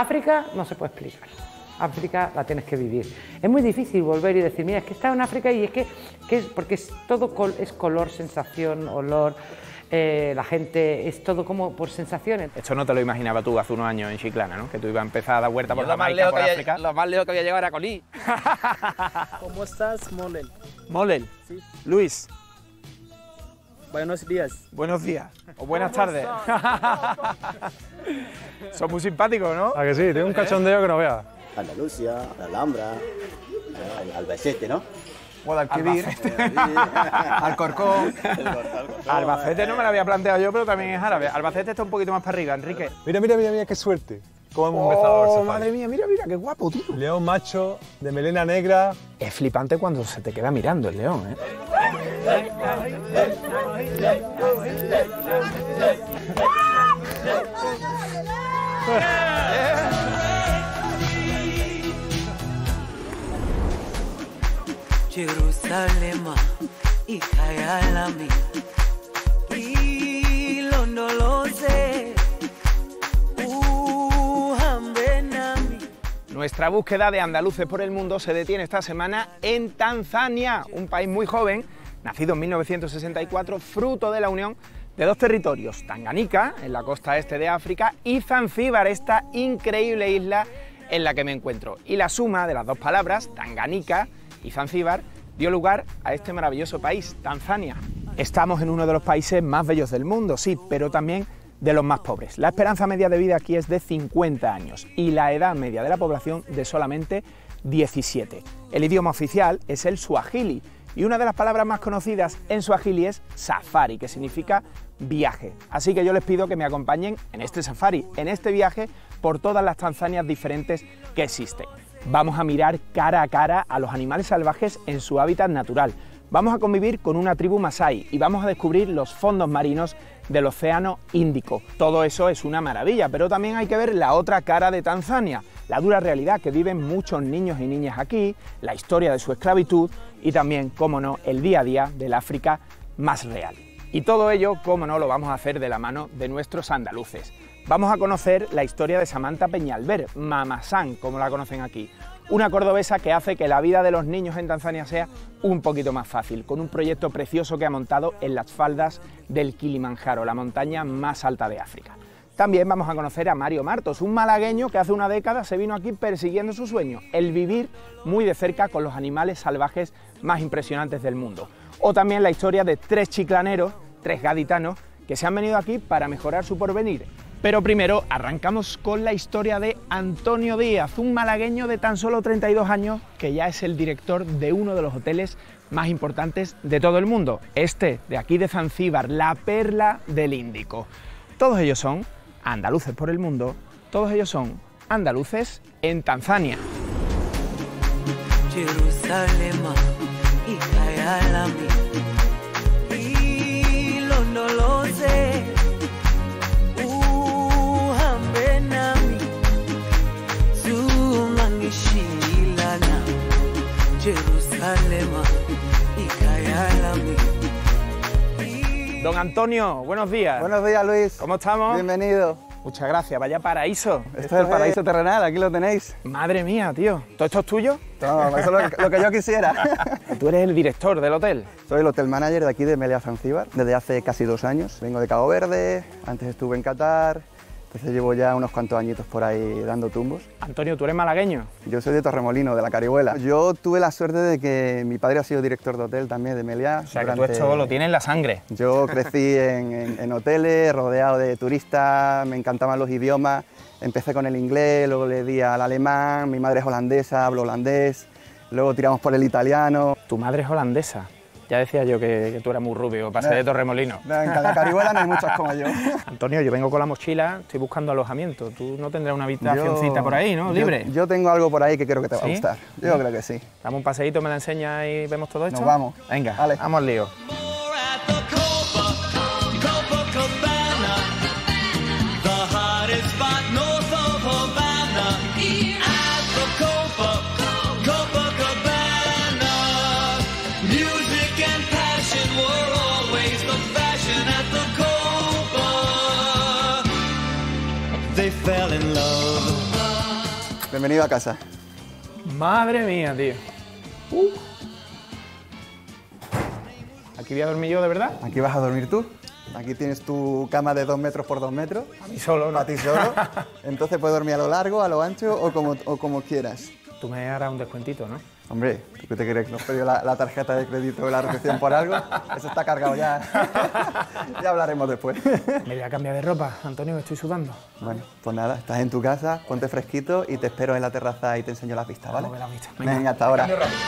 África no se puede explicar. África la tienes que vivir. Es muy difícil volver y decir, mira, es que he estado en África y es que porque es todo es color, sensación, olor, la gente, es todo como por sensaciones. Esto no te lo imaginaba tú hace unos años en Chiclana, ¿no? Que tú ibas a empezar a dar vuelta por Jamaica, por África. Lo más lejos que había llegado era Colí. ¿Cómo estás, Molel? Molel. Sí. Luis. Buenos días. Buenos días. O buenas tardes. Son muy simpáticos, ¿no? ¿A que sí? Tengo un cachondeo que no veas. Andalucía, la Alhambra, Albacete, ¿no? Guadalquivir, Alcorcón. Albacete no me lo había planteado yo, pero también es árabe. Albacete está un poquito más para arriba, Enrique. Mira, mira, mira, mira qué suerte. Cómo hemos empezado el safari. Madre mía, mira, mira, qué guapo, tío. León macho, de melena negra. Es flipante cuando se te queda mirando el león, ¿eh? Jerusalem, Ikayalami, Ilondolose, Uhambenami. Nuestra búsqueda de andaluces por el mundo se detiene esta semana en Tanzania, un país muy joven, nacido en 1964, fruto de la unión de dos territorios, Tanganica, en la costa este de África, y Zanzíbar, esta increíble isla en la que me encuentro. Y la suma de las dos palabras, Tanganica y Zanzíbar, dio lugar a este maravilloso país, Tanzania. Estamos en uno de los países más bellos del mundo, sí, pero también de los más pobres. La esperanza media de vida aquí es de 50 años y la edad media de la población de solamente 17. El idioma oficial es el suajili y una de las palabras más conocidas en suajili es safari, que significa viaje. Así que yo les pido que me acompañen en este safari, en este viaje por todas las Tanzanias diferentes que existen. Vamos a mirar cara a cara a los animales salvajes en su hábitat natural. Vamos a convivir con una tribu masái y vamos a descubrir los fondos marinos del Océano Índico. Todo eso es una maravilla, pero también hay que ver la otra cara de Tanzania, la dura realidad que viven muchos niños y niñas aquí, la historia de su esclavitud y también, cómo no, el día a día del África más real. Y todo ello, cómo no, lo vamos a hacer de la mano de nuestros andaluces. Vamos a conocer la historia de Samantha Peñalver, Mamá-San, como la conocen aquí. Una cordobesa que hace que la vida de los niños en Tanzania sea un poquito más fácil, con un proyecto precioso que ha montado en las faldas del Kilimanjaro, la montaña más alta de África. También vamos a conocer a Mario Martos, un malagueño que hace una década se vino aquí persiguiendo su sueño, el vivir muy de cerca con los animales salvajes más impresionantes del mundo. O también la historia de tres chiclaneros, tres gaditanos, que se han venido aquí para mejorar su porvenir. Pero primero arrancamos con la historia de Antonio Díaz, un malagueño de tan solo 32 años que ya es el director de uno de los hoteles más importantes de todo el mundo, este de aquí de Zanzíbar, la perla del Índico. Todos ellos son andaluces por el mundo, todos ellos son andaluces en Tanzania. Jerusalem, Ikayalami, Ilondolose. Don Antonio, buenos días. Buenos días, Luis. ¿Cómo estamos? Bienvenido. Muchas gracias, vaya paraíso. Esto es el paraíso terrenal, aquí lo tenéis. Madre mía, tío. ¿Todo esto es tuyo? No, eso es lo que yo quisiera. Tú eres el director del hotel. Soy el hotel manager de aquí de Meliá Zanzíbar desde hace casi 2 años. Vengo de Cabo Verde, antes estuve en Qatar, entonces llevo ya unos cuantos añitos por ahí dando tumbos. Antonio, ¿tú eres malagueño? Yo soy de Torremolino, de la Carihuela. Yo tuve la suerte de que mi padre ha sido director de hotel también de Meliá. O sea, que tú esto lo tienes en la sangre. Yo crecí en hoteles, rodeado de turistas, me encantaban los idiomas. Empecé con el inglés, luego le di al alemán, mi madre es holandesa, hablo holandés, luego tiramos por el italiano. Tu madre es holandesa. Ya decía yo que tú eras muy rubio, pasé de Torremolino. En la Carihuela no hay muchos como yo. Antonio, yo vengo con la mochila, estoy buscando alojamiento. Tú no tendrás una habitacióncita por ahí, ¿no? Libre. Yo tengo algo por ahí que creo que te va a gustar. Yo creo que sí. Dame un paseíto, me la enseñas y vemos todo esto. Nos vamos. Venga, vale. Vamos al lío. They fell in love. Bienvenido a casa. Madre mía, tío. ¿Aquí voy a dormir yo, de verdad? Aquí vas a dormir tú. Aquí tienes tu cama de 2 metros por 2 metros. A mí solo, ¿no? A ti solo. Entonces puedes dormir a lo largo, a lo ancho o como quieras. Tú me harás un descuentito, ¿no? Hombre, ¿tú qué te crees? ¿Nos perdió la tarjeta de crédito de la recepción por algo? Eso está cargado ya. Ya hablaremos después. Me voy a cambiar de ropa, Antonio, que estoy sudando. Bueno, pues nada, estás en tu casa, ponte fresquito y te espero en la terraza y te enseño las vistas, ¿vale? Vamos a ver las vistas. Venga, hasta ahora.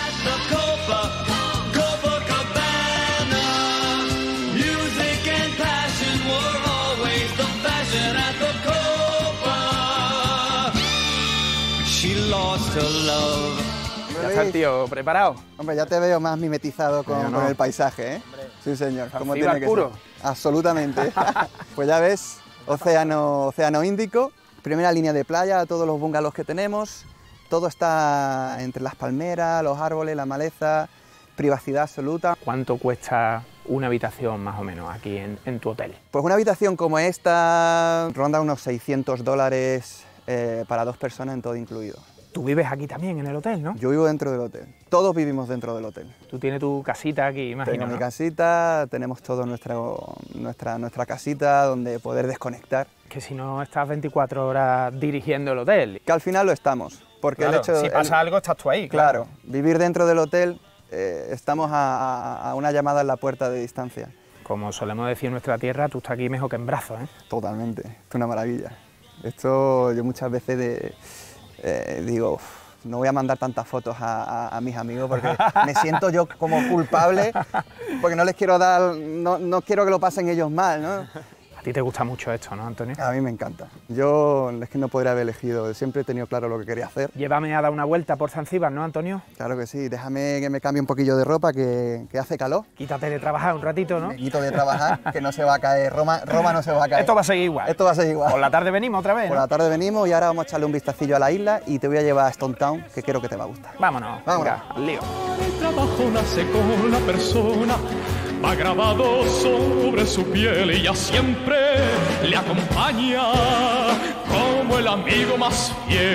Ya está el tío preparado. Hombre, ya te veo más mimetizado con el paisaje, ¿eh? Sí, señor. ¿Cómo tiene que puro. ser? Absolutamente. Pues ya ves, océano Índico, primera línea de playa, todos los bungalows que tenemos, todo está entre las palmeras, los árboles, la maleza, privacidad absoluta. ¿Cuánto cuesta una habitación más o menos aquí en tu hotel? Pues una habitación como esta ronda unos $600 para 2 personas en todo incluido. Tú vives aquí también en el hotel, ¿no? Yo vivo dentro del hotel, todos vivimos dentro del hotel. Tú tienes tu casita aquí, imagino, Tengo mi ¿no? casita, tenemos todo nuestra casita donde poder desconectar. Que si no estás 24 horas dirigiendo el hotel. Que al final lo estamos, porque Claro, el hecho... si pasa algo estás tú ahí. Claro, vivir dentro del hotel, estamos a una llamada en la puerta de distancia. Como solemos decir en nuestra tierra, tú estás aquí mejor que en brazos, ¿eh? Totalmente, esto es una maravilla. Esto yo muchas veces digo, "Uf, no voy a mandar tantas fotos a mis amigos porque me siento yo como culpable, porque no les quiero dar, no quiero que lo pasen ellos mal, ¿no? A ti te gusta mucho esto, ¿no, Antonio? A mí me encanta. Yo es que no podría haber elegido, siempre he tenido claro lo que quería hacer. Llévame a dar una vuelta por Zanzíbar, ¿no, Antonio? Claro que sí, déjame que me cambie un poquillo de ropa, que hace calor. Quítate de trabajar un ratito, ¿no? Me quito de trabajar, que no se va a caer, Roma no se va a caer. Esto va a seguir igual. Esto va a seguir igual. Por la tarde venimos otra vez, Por ¿no? la tarde venimos y ahora vamos a echarle un vistacillo a la isla y te voy a llevar a Stone Town, que creo que te va a gustar. Vámonos. Vámonos. Venga, al lío. El trabajo nace con la persona, va grabado sobre su piel y ya siempre le acompaña como el amigo más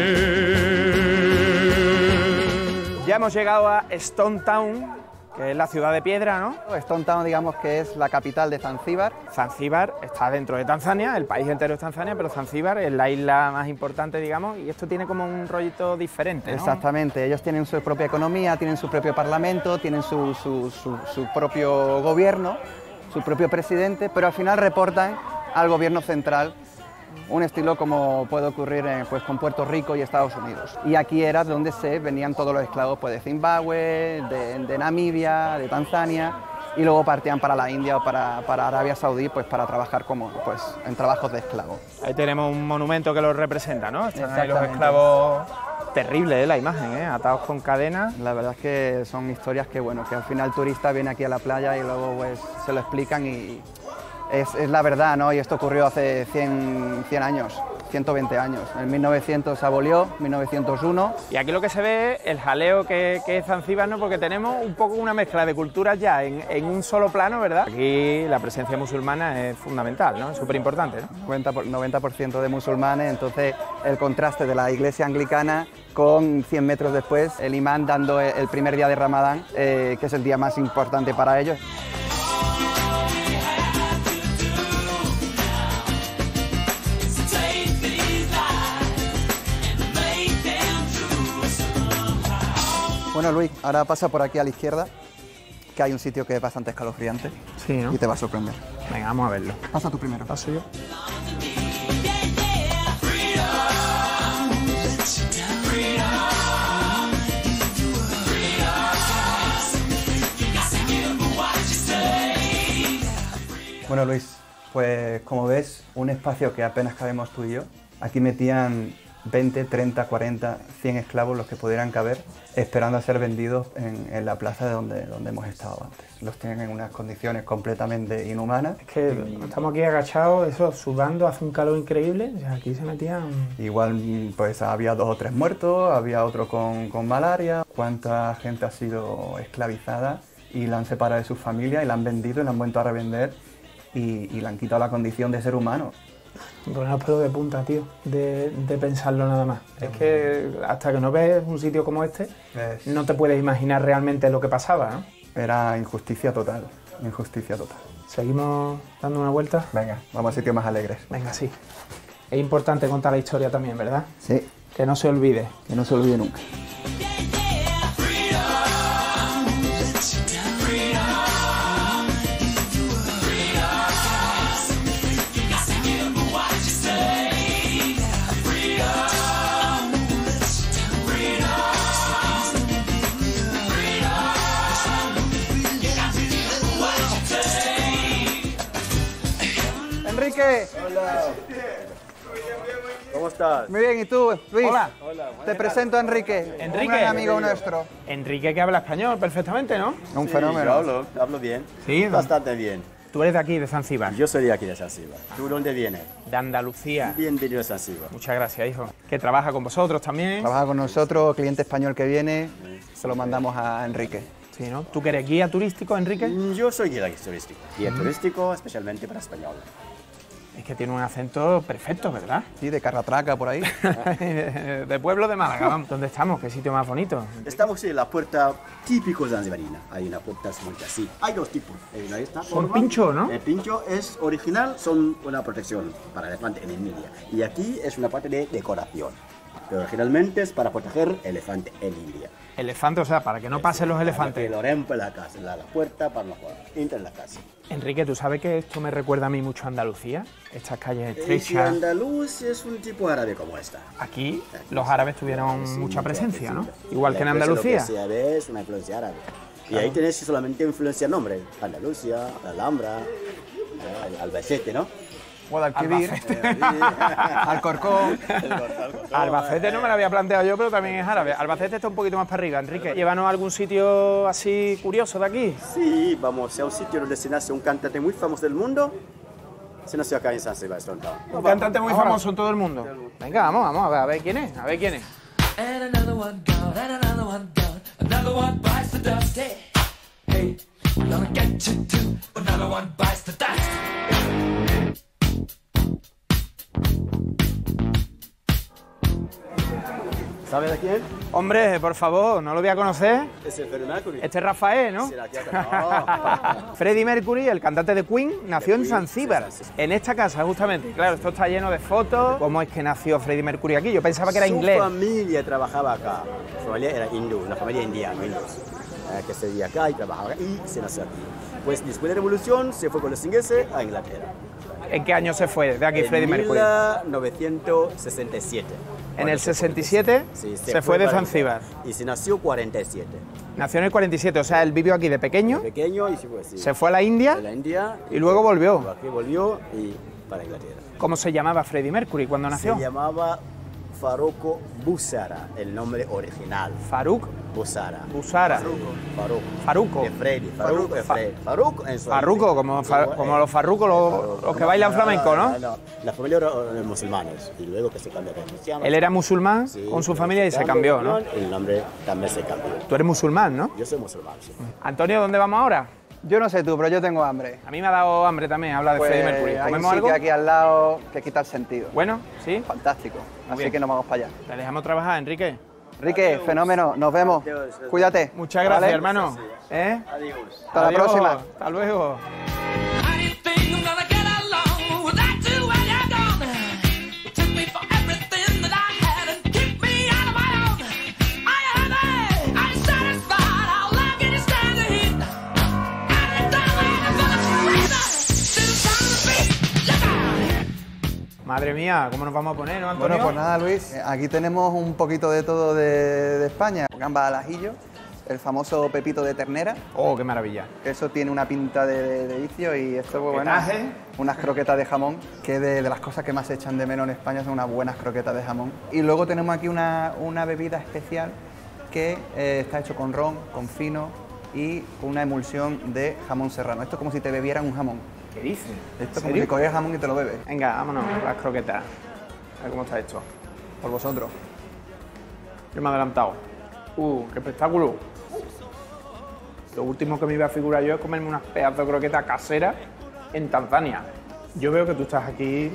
fiel. Ya hemos llegado a Stone Town, que es la ciudad de piedra, ¿no? Stone Town, digamos que es la capital de Zanzíbar. Zanzíbar está dentro de Tanzania, el país entero es Tanzania, pero Zanzíbar es la isla más importante, digamos, y esto tiene como un rollito diferente, ¿no? Exactamente, ellos tienen su propia economía, tienen su propio parlamento, tienen su propio gobierno, su propio presidente, pero al final reportan al gobierno central, un estilo como puede ocurrir pues, con Puerto Rico y Estados Unidos. Y aquí era donde se venían todos los esclavos pues, de Zimbabue, de Namibia, de Tanzania, y luego partían para la India o para Arabia Saudí pues, para trabajar pues, en trabajos de esclavos. Ahí tenemos un monumento que los representa, ¿no? Están ahí los Exactamente. esclavos. Terrible, la imagen, atados con cadenas. La verdad es que son historias que, bueno, que al final el turista viene aquí a la playa y luego pues, se lo explican y es la verdad, ¿no? Y esto ocurrió hace 100 años, 120 años. En 1900 se abolió, 1901. Y aquí lo que se ve es el jaleo que es Zanzíbar, ¿no? Porque tenemos un poco una mezcla de culturas ya en un solo plano, ¿verdad? Aquí la presencia musulmana es fundamental, ¿no? Es súper importante, ¿no? 90% de musulmanes, entonces el contraste de la iglesia anglicana con 100 metros después el imán dando el primer día de Ramadán, que es el día más importante para ellos. Bueno, Luis, ahora pasa por aquí a la izquierda, que hay un sitio que es bastante escalofriante Sí, ¿no? y te va a sorprender. Venga, vamos a verlo. Pasa tú primero. ¿Paso yo? Bueno, Luis, pues como ves, un espacio que apenas cabemos tú y yo. Aquí metían 20, 30, 40, 100 esclavos los que pudieran caber, esperando a ser vendidos en la plaza de donde hemos estado antes. Los tienen en unas condiciones completamente inhumanas. Es que estamos aquí agachados, eso, sudando, hace un calor increíble. O sea, aquí se metían... Igual pues había 2 o 3 muertos, había otro con malaria. Cuánta gente ha sido esclavizada y la han separado de su familia y la han vendido y la han vuelto a revender y le han quitado la condición de ser humano. Bueno, los pelos de punta, tío, de pensarlo nada más. Es que hasta que no ves un sitio como este, no te puedes imaginar realmente lo que pasaba, ¿no? Era injusticia total, injusticia total. ¿Seguimos dando una vuelta? Venga, vamos a sitios más alegres. Venga, sí. Es importante contar la historia también, ¿verdad? Sí. Que no se olvide. Que no se olvide nunca. Enrique. Hola. ¿Cómo estás? Muy bien, ¿y tú, Luis? Hola. Te presento a Enrique. Enrique. Un gran amigo nuestro. Enrique, que habla español perfectamente, ¿no? Un Sí, fenómeno. yo hablo bien. Sí, Bastante bien. Tú eres de aquí, de Zanzíbar. Yo soy de aquí de Zanzíbar. ¿Tú dónde vienes? De Andalucía. Bienvenido a Zanzíbar. Muchas gracias, hijo. Que trabaja con vosotros también. Trabaja con nosotros, cliente español que viene, se lo mandamos a Enrique. Sí, ¿no? ¿Tú que eres guía turístico, Enrique? Yo soy guía turístico. Guía turístico especialmente para español. Es que tiene un acento perfecto, ¿verdad? Sí, de Carratraca por ahí. De pueblo de Málaga, vamos. ¿Dónde estamos? ¿Qué sitio más bonito? Estamos en la puerta típico zanzibarina. Hay una puerta muy así. Hay dos tipos. Una esta Son forma. pincho, ¿no? El pincho es original, son una protección para el elefante en India. Y aquí es una parte de decoración. Pero originalmente es para proteger el elefante en India. Elefante, o sea, para que no pasen los Que elefantes. lo rompe la casa, la puerta para no entrar en la casa. Enrique, ¿tú sabes que esto me recuerda a mí mucho a Andalucía? Estas calles Si estrechas. andaluz es un tipo árabe como esta. Aquí los árabes tuvieron Sí, mucha presencia, ¿no? sí. Igual que en La influencia, Andalucía. Lo que se ve es una influencia árabe. Y ahí tenés solamente influencia en nombre. Andalucía, la Alhambra, Albacete, ¿no? Guadalquivir, Albacete. Alcorcón. Albacete no me lo había planteado yo, pero también es árabe. Albacete está un poquito más para arriba. Enrique, llévanos a algún sitio así curioso de aquí. Sí, vamos a un sitio donde se nace un cantante muy famoso del mundo. Se nació acá en San Sebastián. Un cantante muy famoso en todo el mundo. Venga, vamos a ver quién es, a ver quién es. And another one gone, and another one gone. Another one bites the dust. Hey, hey, we're gonna get you too. Another one bites the dust. ¿Sabes de quién? Hombre, por favor, no lo voy a conocer. Es el Freddie Mercury. Este es Rafael, ¿no? Sí, la tía no. Freddie Mercury, el cantante de Queen, nació en Zanzíbar. En esta casa, justamente. Claro, esto está lleno de fotos. ¿Cómo es que nació Freddie Mercury aquí? Yo pensaba que era inglés. Su familia trabajaba acá. Su familia era hindú, una familia indiana, hindús. Que se vivía acá y trabajaba acá y se nació aquí. Pues después de la revolución se fue con los ingleses a Inglaterra. ¿En qué año se fue de aquí Freddie Mercury? En 1967. En el 67 Sí, se fue de para Zanzíbar. Y se nació 47. Nació en el 47, o sea, él vivió aquí de pequeño, Pequeño y se fue, sí. se fue a la India De la India y luego volvió. Aquí volvió y para Inglaterra. ¿Cómo se llamaba Freddie Mercury cuando nació? Se llamaba Farruko Busara, el nombre original. Faruk Busara. Busara. Farruko. Farruko. De Freddy. Farruko de Freddy. Farruko en su Farruko, como los farrucos, los que bailan flamenco, ¿no? La familia era musulmanes y luego que se cambió a cristianos. Él era musulmán Sí, con su familia y se cambió, ¿no? El nombre también se cambió. Tú eres musulmán, ¿no? Yo soy musulmán, sí. Antonio, ¿dónde vamos ahora? Yo no sé tú, pero yo tengo hambre. A mí me ha dado hambre también hablar de Pues Freddie Mercury. hay un ¿Comemos sitio algo? aquí al lado que quita el sentido. Bueno, sí. Fantástico. Así bien. que nos vamos para allá. Te dejamos trabajar, Enrique. Enrique, fenómeno, nos vemos. Cuídate. Muchas gracias, ¿Vale? hermano. ¿Eh? Adiós. Hasta la Adiós. próxima. Hasta luego. How do you think I'm gonna get along without you when you're gone? You took me for everything that I had and kicked me out of my own. Are you happy? Are you satisfied? How long can you stand the heat? Out of town waiting for the freezer. To the sound of the beat. Look out! Madre mía, ¿cómo nos vamos a poner, no, Antonio? Bueno, pues nada, Luis, aquí tenemos un poquito de todo de España. Gamba al ajillo, el famoso pepito de ternera, Oh, qué maravilla. que eso tiene una pinta de vicio y esto, pues bueno, Petaje. unas croquetas de jamón, que de las cosas que más se echan de menos en España son unas buenas croquetas de jamón. Y luego tenemos aquí una bebida especial que está hecho con ron, con fino y con una emulsión de jamón serrano. Esto es como si te bebieran un jamón. ¿Qué dices? Esto es como si cogieras jamón y te lo bebes. Venga, vámonos, las croquetas. A ver cómo está esto. Por vosotros. Yo me he adelantado. ¡Qué espectáculo! Lo último que me iba a figurar yo es comerme unas pedazos de croquetas caseras en Tanzania. Yo veo que tú estás aquí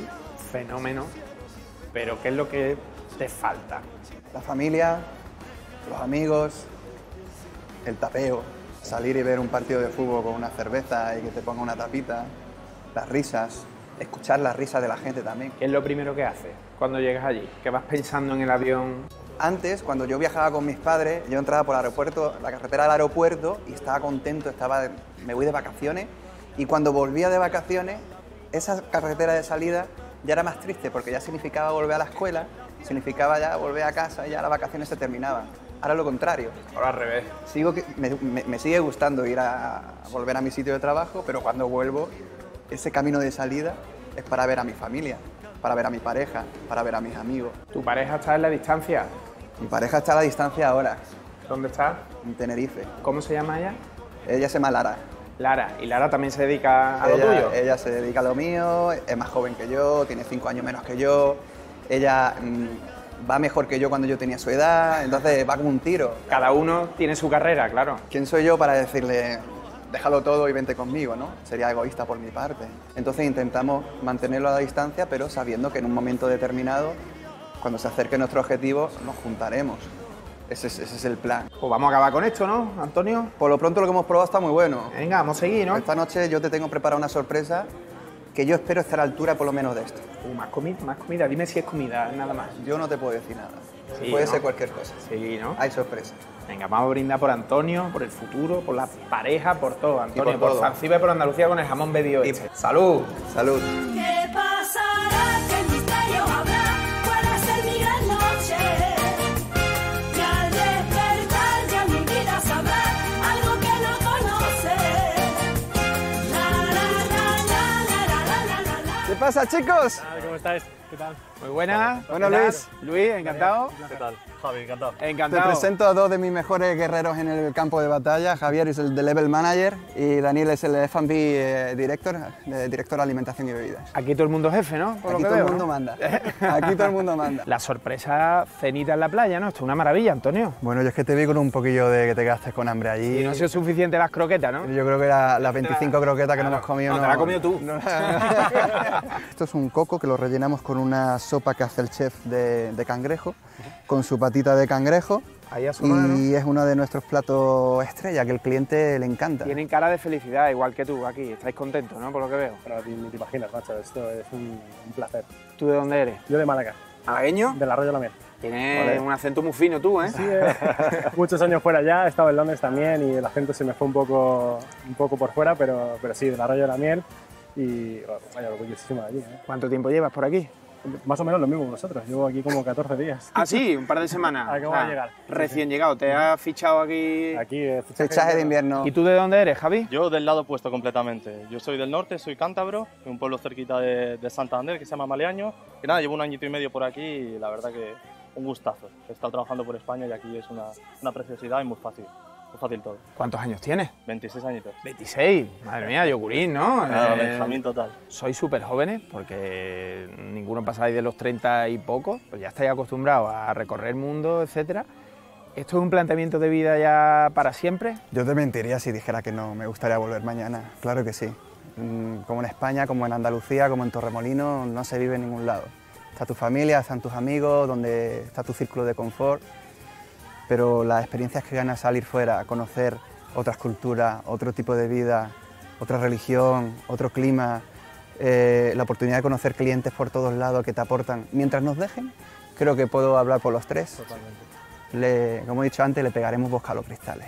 fenómeno, pero ¿qué es lo que te falta? La familia, los amigos, el tapeo, salir y ver un partido de fútbol con una cerveza y que te ponga una tapita, las risas, escuchar las risas de la gente también. ¿Qué es lo primero que haces cuando llegas allí? ¿Qué vas pensando en el avión? Antes, cuando yo viajaba con mis padres, yo entraba por el aeropuerto, la carretera del aeropuerto, y estaba contento, me voy de vacaciones, y cuando volvía de vacaciones, esa carretera de salida ya era más triste, porque ya significaba volver a la escuela, significaba ya volver a casa y ya las vacaciones se terminaban. Ahora lo contrario. Ahora al revés. Me sigue gustando volver a mi sitio de trabajo, pero cuando vuelvo, ese camino de salida es para ver a mi familia, para ver a mi pareja, para ver a mis amigos. ¿Tu pareja está en la distancia? Mi pareja está a la distancia ahora, ¿Dónde está? en Tenerife. ¿Cómo se llama ella? Ella se llama Lara. Lara. ¿Y Lara también se dedica a lo tuyo? Ella se dedica a lo mío, es más joven que yo, tiene 5 años menos que yo. Ella va mejor que yo cuando yo tenía su edad, entonces va como un tiro. Cada uno tiene su carrera, claro. ¿Quién soy yo para decirle, déjalo todo y vente conmigo, ¿no? Sería egoísta por mi parte. Entonces intentamos mantenerlo a la distancia, pero sabiendo que en un momento determinado, cuando se acerque nuestro objetivo, nos juntaremos. Ese es el plan. Pues vamos a acabar con esto, ¿no, Antonio? Por lo pronto lo que hemos probado está muy bueno. Venga, vamos a seguir, ¿no? Esta noche yo te tengo preparada una sorpresa que yo espero estar a la altura por lo menos de esto. Más comida, más comida. Dime si es comida, nada más. Yo no te puedo decir nada. Sí, Puede ¿no? ser cualquier cosa. Sí, ¿no? Hay sorpresa. Venga, vamos a brindar por Antonio, por el futuro, por la pareja, por todo, Antonio. por todo. Zanzíbar y por Andalucía con el jamón bedio este. ¡Salud! Salud. ¿Qué pasará? ¿Qué misterio habrá? Puede ser mi gran noche. Y al despertar ya mi vida sabrá algo que no conoce. ¿Qué pasa, chicos? ¿Cómo estáis? ¿Qué tal? Muy buena. Bueno, ¿Qué tal? Luis. Luis, encantado. ¿Qué tal? Javi, encantado. Te Encantado. presento a dos de mis mejores guerreros en el campo de batalla. Javier es el de Level Manager y Daniel es el F&B director de alimentación y bebidas. Aquí todo el mundo es jefe, ¿no? Por Aquí lo todo que el veo, mundo ¿no? manda. Aquí todo el mundo manda. La sorpresa cenita en la playa, ¿no? Esto es una maravilla, Antonio. Bueno, yo es que te vi con un poquillo de que te quedaste con hambre allí. Y no ha sido suficiente las croquetas, ¿no? Yo creo que era las 25 croquetas que no hemos comido. No, te la has comido tú. Esto es un coco que lo rellenamos con una sopa que hace el chef de cangrejo, con su patita de cangrejo. Ahí a su mano. Y es uno de nuestros platos estrella que al cliente le encanta. Tienen cara de felicidad, igual que tú aquí. Estáis contentos, ¿no? Por lo que veo. Pero ni te imaginas, macho, esto es un placer. ¿Tú de dónde eres? Yo de Málaga, ¿Malagueño? del Arroyo de la Miel. Tienes un acento muy fino tú, ¿eh? Sí, muchos años fuera ya, he estado en Londres también y el acento se me fue un poco por fuera, pero sí, del Arroyo de la Miel y bueno, vaya orgullosísimo de allí. ¿Cuánto tiempo llevas por aquí? Más o menos lo mismo que vosotros, llevo aquí como 14 días. Ah, sí, un par de semanas. Acabo de llegar. Recién llegado, ¿te has fichado aquí? Aquí, Fichaje de invierno. ¿Y tú de dónde eres, Javi? Yo del lado opuesto completamente. Yo soy del norte, soy cántabro, de un pueblo cerquita de Santander que se llama Maleaño. Y nada, llevo un añito y medio por aquí y la verdad que un gustazo. He estado trabajando por España y aquí es una preciosidad y muy fácil todo. ¿Cuántos años tienes? 26 añitos. 26. Madre mía, yogurín, ¿no? Nada, Benjamín total. Sois súper jóvenes porque ninguno pasáis de los 30 y poco, pues ya estáis acostumbrados a recorrer el mundo, etcétera. ¿Esto es un planteamiento de vida ya para siempre? Yo te mentiría si dijera que no me gustaría volver mañana. Claro que sí. Como en España, como en Andalucía, como en Torremolinos, no se vive en ningún lado. Está tu familia, están tus amigos, donde está tu círculo de confort. Pero las experiencias que ganas salir fuera, conocer otras culturas, otro tipo de vida, otra religión, otro clima, la oportunidad de conocer clientes por todos lados que te aportan, mientras nos dejen, creo que puedo hablar por los tres. Totalmente. Como he dicho antes, le pegaremos bosca a los cristales.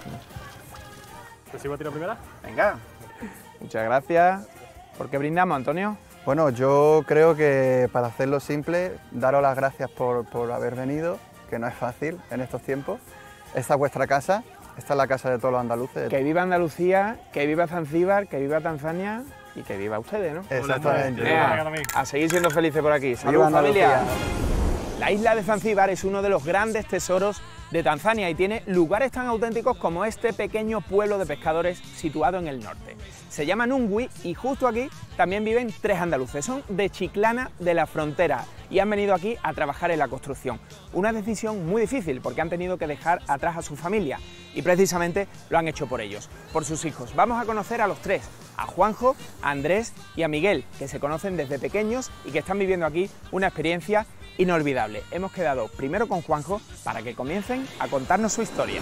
¿Te sigo a tiro primera? Venga. Muchas gracias. ¿Por qué brindamos, Antonio? Bueno, yo creo que para hacerlo simple, daros las gracias por haber venido, que no es fácil en estos tiempos. Esta es vuestra casa, esta es la casa de todos los andaluces. Que viva Andalucía, que viva Zanzíbar, que viva Tanzania y que viva ustedes, ¿no? Exactamente. Venga, a seguir siendo felices por aquí. ¡Salud, Viva familia! Andalucía. La isla de Zanzíbar es uno de los grandes tesoros de Tanzania y tiene lugares tan auténticos como este pequeño pueblo de pescadores situado en el norte. Se llama Nungwi y justo aquí también viven 3 andaluces. Son de Chiclana de la Frontera y han venido aquí a trabajar en la construcción. Una decisión muy difícil porque han tenido que dejar atrás a su familia y precisamente lo han hecho por ellos, por sus hijos. Vamos a conocer a los 3, a Juanjo, a Andrés y a Miguel, que se conocen desde pequeños y que están viviendo aquí una experiencia inolvidable. Hemos quedado primero con Juanjo para que comiencen a contarnos su historia.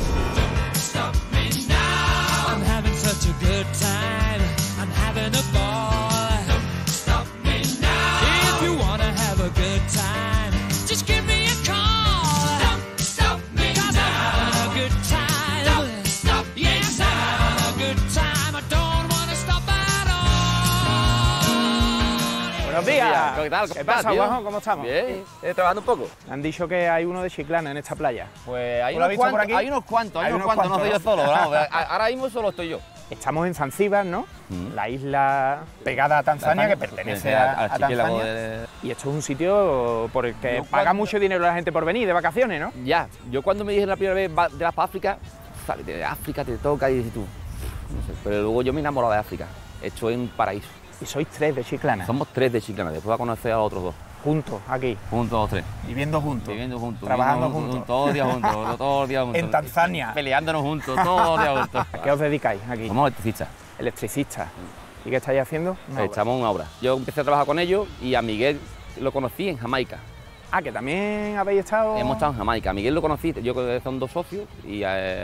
Buenos días. ¿Qué tal? ¿Qué pasa, Juanjo? ¿Cómo estamos? Bien, trabajando un poco. Han dicho que hay uno de Chiclana en esta playa. Pues hay ¿Tú lo has unos visto por cuantos, aquí? hay unos cuantos, no soy yo solo. Vamos, ahora mismo solo estoy yo. Estamos en Zanzíbar, ¿no? La isla pegada a Tanzania, que pertenece a Tanzania. Y esto es un sitio por el que paga mucho dinero la gente por venir de vacaciones, ¿no? Ya, yo cuando me dije la primera vez de las para África, de África te toca y dices tú, no sé, pero luego yo me enamoré de África. Esto es un paraíso. Y sois 3 de Chiclana. Somos 3 de Chiclana, después va a conocer a los otros 2. Juntos, aquí. Juntos los 3. Viviendo juntos. Viviendo juntos. Trabajando juntos. Todos los días juntos. Todos los días juntos. En Tanzania. Peleándonos juntos, todos los días juntos. ¿A qué os dedicáis aquí? Somos electricistas. Electricistas. ¿Y qué estáis haciendo? Echamos una obra. Yo empecé a trabajar con ellos y a Miguel lo conocí en Jamaica. Ah, que también habéis estado... Hemos estado en Jamaica. A Miguel lo conocí, yo son 2 socios y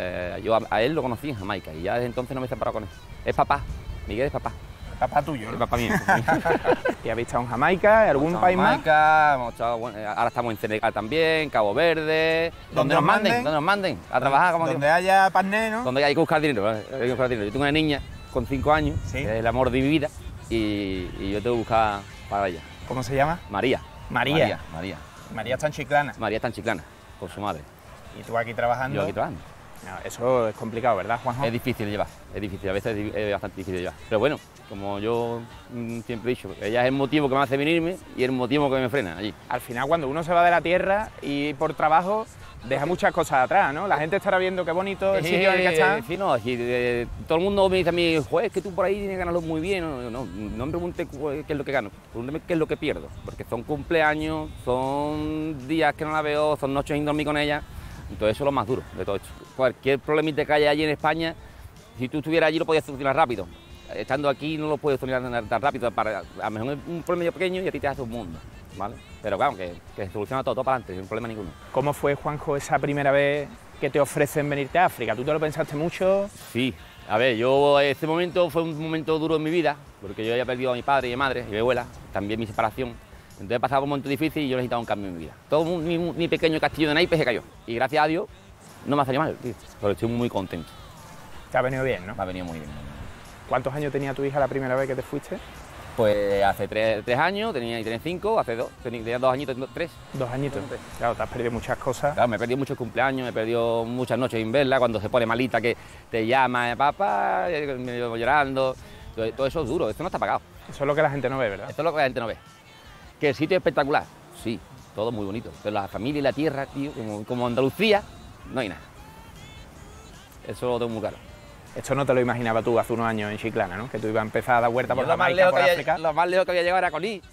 yo a él lo conocí en Jamaica y ya desde entonces no me he separado con él. Es papá, Miguel es papá. Papá tuyo, ¿no? Es papá mío. ¿Y habéis estado en Jamaica, algún país más? Jamaica, hemos estado, bueno, ahora estamos en Senegal también, Cabo Verde. Donde nos manden a trabajar. Como donde haya parné, ¿no? Donde hay que buscar dinero, ¿vale? Hay que buscar dinero. Yo tengo una niña con 5 años, ¿sí? Que es el amor de mi vida, y yo tengo que buscar para ella. ¿Cómo se llama? María. María. María está en Chiclana. María está en Chiclana, con su madre. ¿Y tú aquí trabajando? Yo aquí trabajando. No, eso es complicado, ¿verdad, Juanjo? Es difícil de llevar, es difícil, a veces es bastante difícil de llevar. Pero bueno, como yo siempre he dicho, ella es el motivo que me hace venirme y el motivo que me frena allí. Al final, cuando uno se va de la tierra y por trabajo, deja muchas cosas atrás, ¿no? La gente estará viendo qué bonito el sitio en el que está. Sí, no, todo el mundo me dice a mí, juez, que tú por ahí tienes que ganarlo muy bien. No me pregunte qué es lo que gano, pregúnteme qué es lo que pierdo. Porque son cumpleaños, son días que no la veo, son noches sin dormir con ella. Entonces eso es lo más duro de todo esto. Cualquier problemita que haya allí en España, si tú estuvieras allí lo podías solucionar rápido. Estando aquí no lo puedes solucionar tan rápido. A lo mejor es un problema pequeño y a ti te hace un mundo, ¿vale? Pero claro, que se soluciona todo para adelante, sin problema ninguno. ¿Cómo fue, Juanjo, esa primera vez que te ofrecen venirte a África? ¿Tú te lo pensaste mucho? Sí. A ver, ese momento fue un momento duro en mi vida, porque yo había perdido a mi padre y mi madre, y mi abuela, también mi separación. Entonces pasaba un momento difícil y yo necesitaba un cambio en mi vida. Todo mi pequeño castillo de naipes se cayó. Y gracias a Dios no me ha salido mal, tío. Pero estoy muy contento. Te ha venido bien, ¿no? Me ha venido muy bien. ¿Cuántos años tenía tu hija la primera vez que te fuiste? Pues hace 3 años, tenía 5, hace 2, tenía 2 añitos, 3. 2 añitos. Claro, te has perdido muchas cosas. Claro, me he perdido muchos cumpleaños, me he perdido muchas noches sin verla, cuando se pone malita que te llama, papá, me llevo llorando. Todo eso es duro, esto no está pagado. Eso es lo que la gente no ve, ¿verdad? Esto es lo que la gente no ve. Que el sitio es espectacular, sí, todo muy bonito. Pero la familia y la tierra, tío, como Andalucía, no hay nada. Eso lo tengo muy claro. Esto no te lo imaginaba tú hace unos años en Chiclana, ¿no? Que tú ibas a empezar a dar vueltas por Jamaica, por África. Lo más lejos que había llegado era Conil.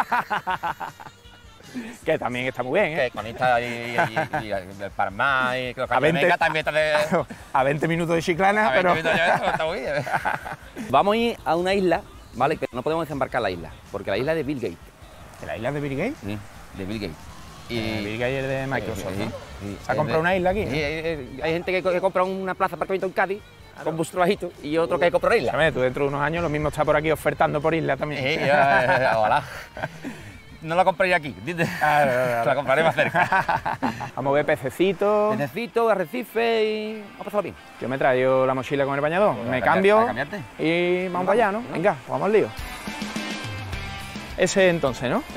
Que también está muy bien, ¿eh? Que Conil está y el Parmá, y que los a 20, también está de... A 20 minutos de Chiclana, pero... Está muy bien. Vamos a ir a una isla, ¿vale? Que no podemos desembarcar la isla, porque la isla es de Bill Gates. ¿De la isla de Bill Gates? Sí, de Bill Gates. Bill Gates es de Microsoft, ¿no? Sí. ¿Se ha comprado una isla aquí? Sí, hay gente que compra una plaza de aparcamiento en Cádiz, con bus trabajito, y otro que compra isla. Tú dentro de unos años lo mismo está por aquí ofertando por isla también. Sí, ojalá. No la compraré aquí, ¿entiendes? La compraré más cerca. Vamos a ver pececitos. Pececitos, arrecife y... vamos a pasarlo bien. Yo me he traído la mochila con el bañador, me cambio y vamos para allá, ¿no? Venga, vamos al lío. Ese entonces, ¿no?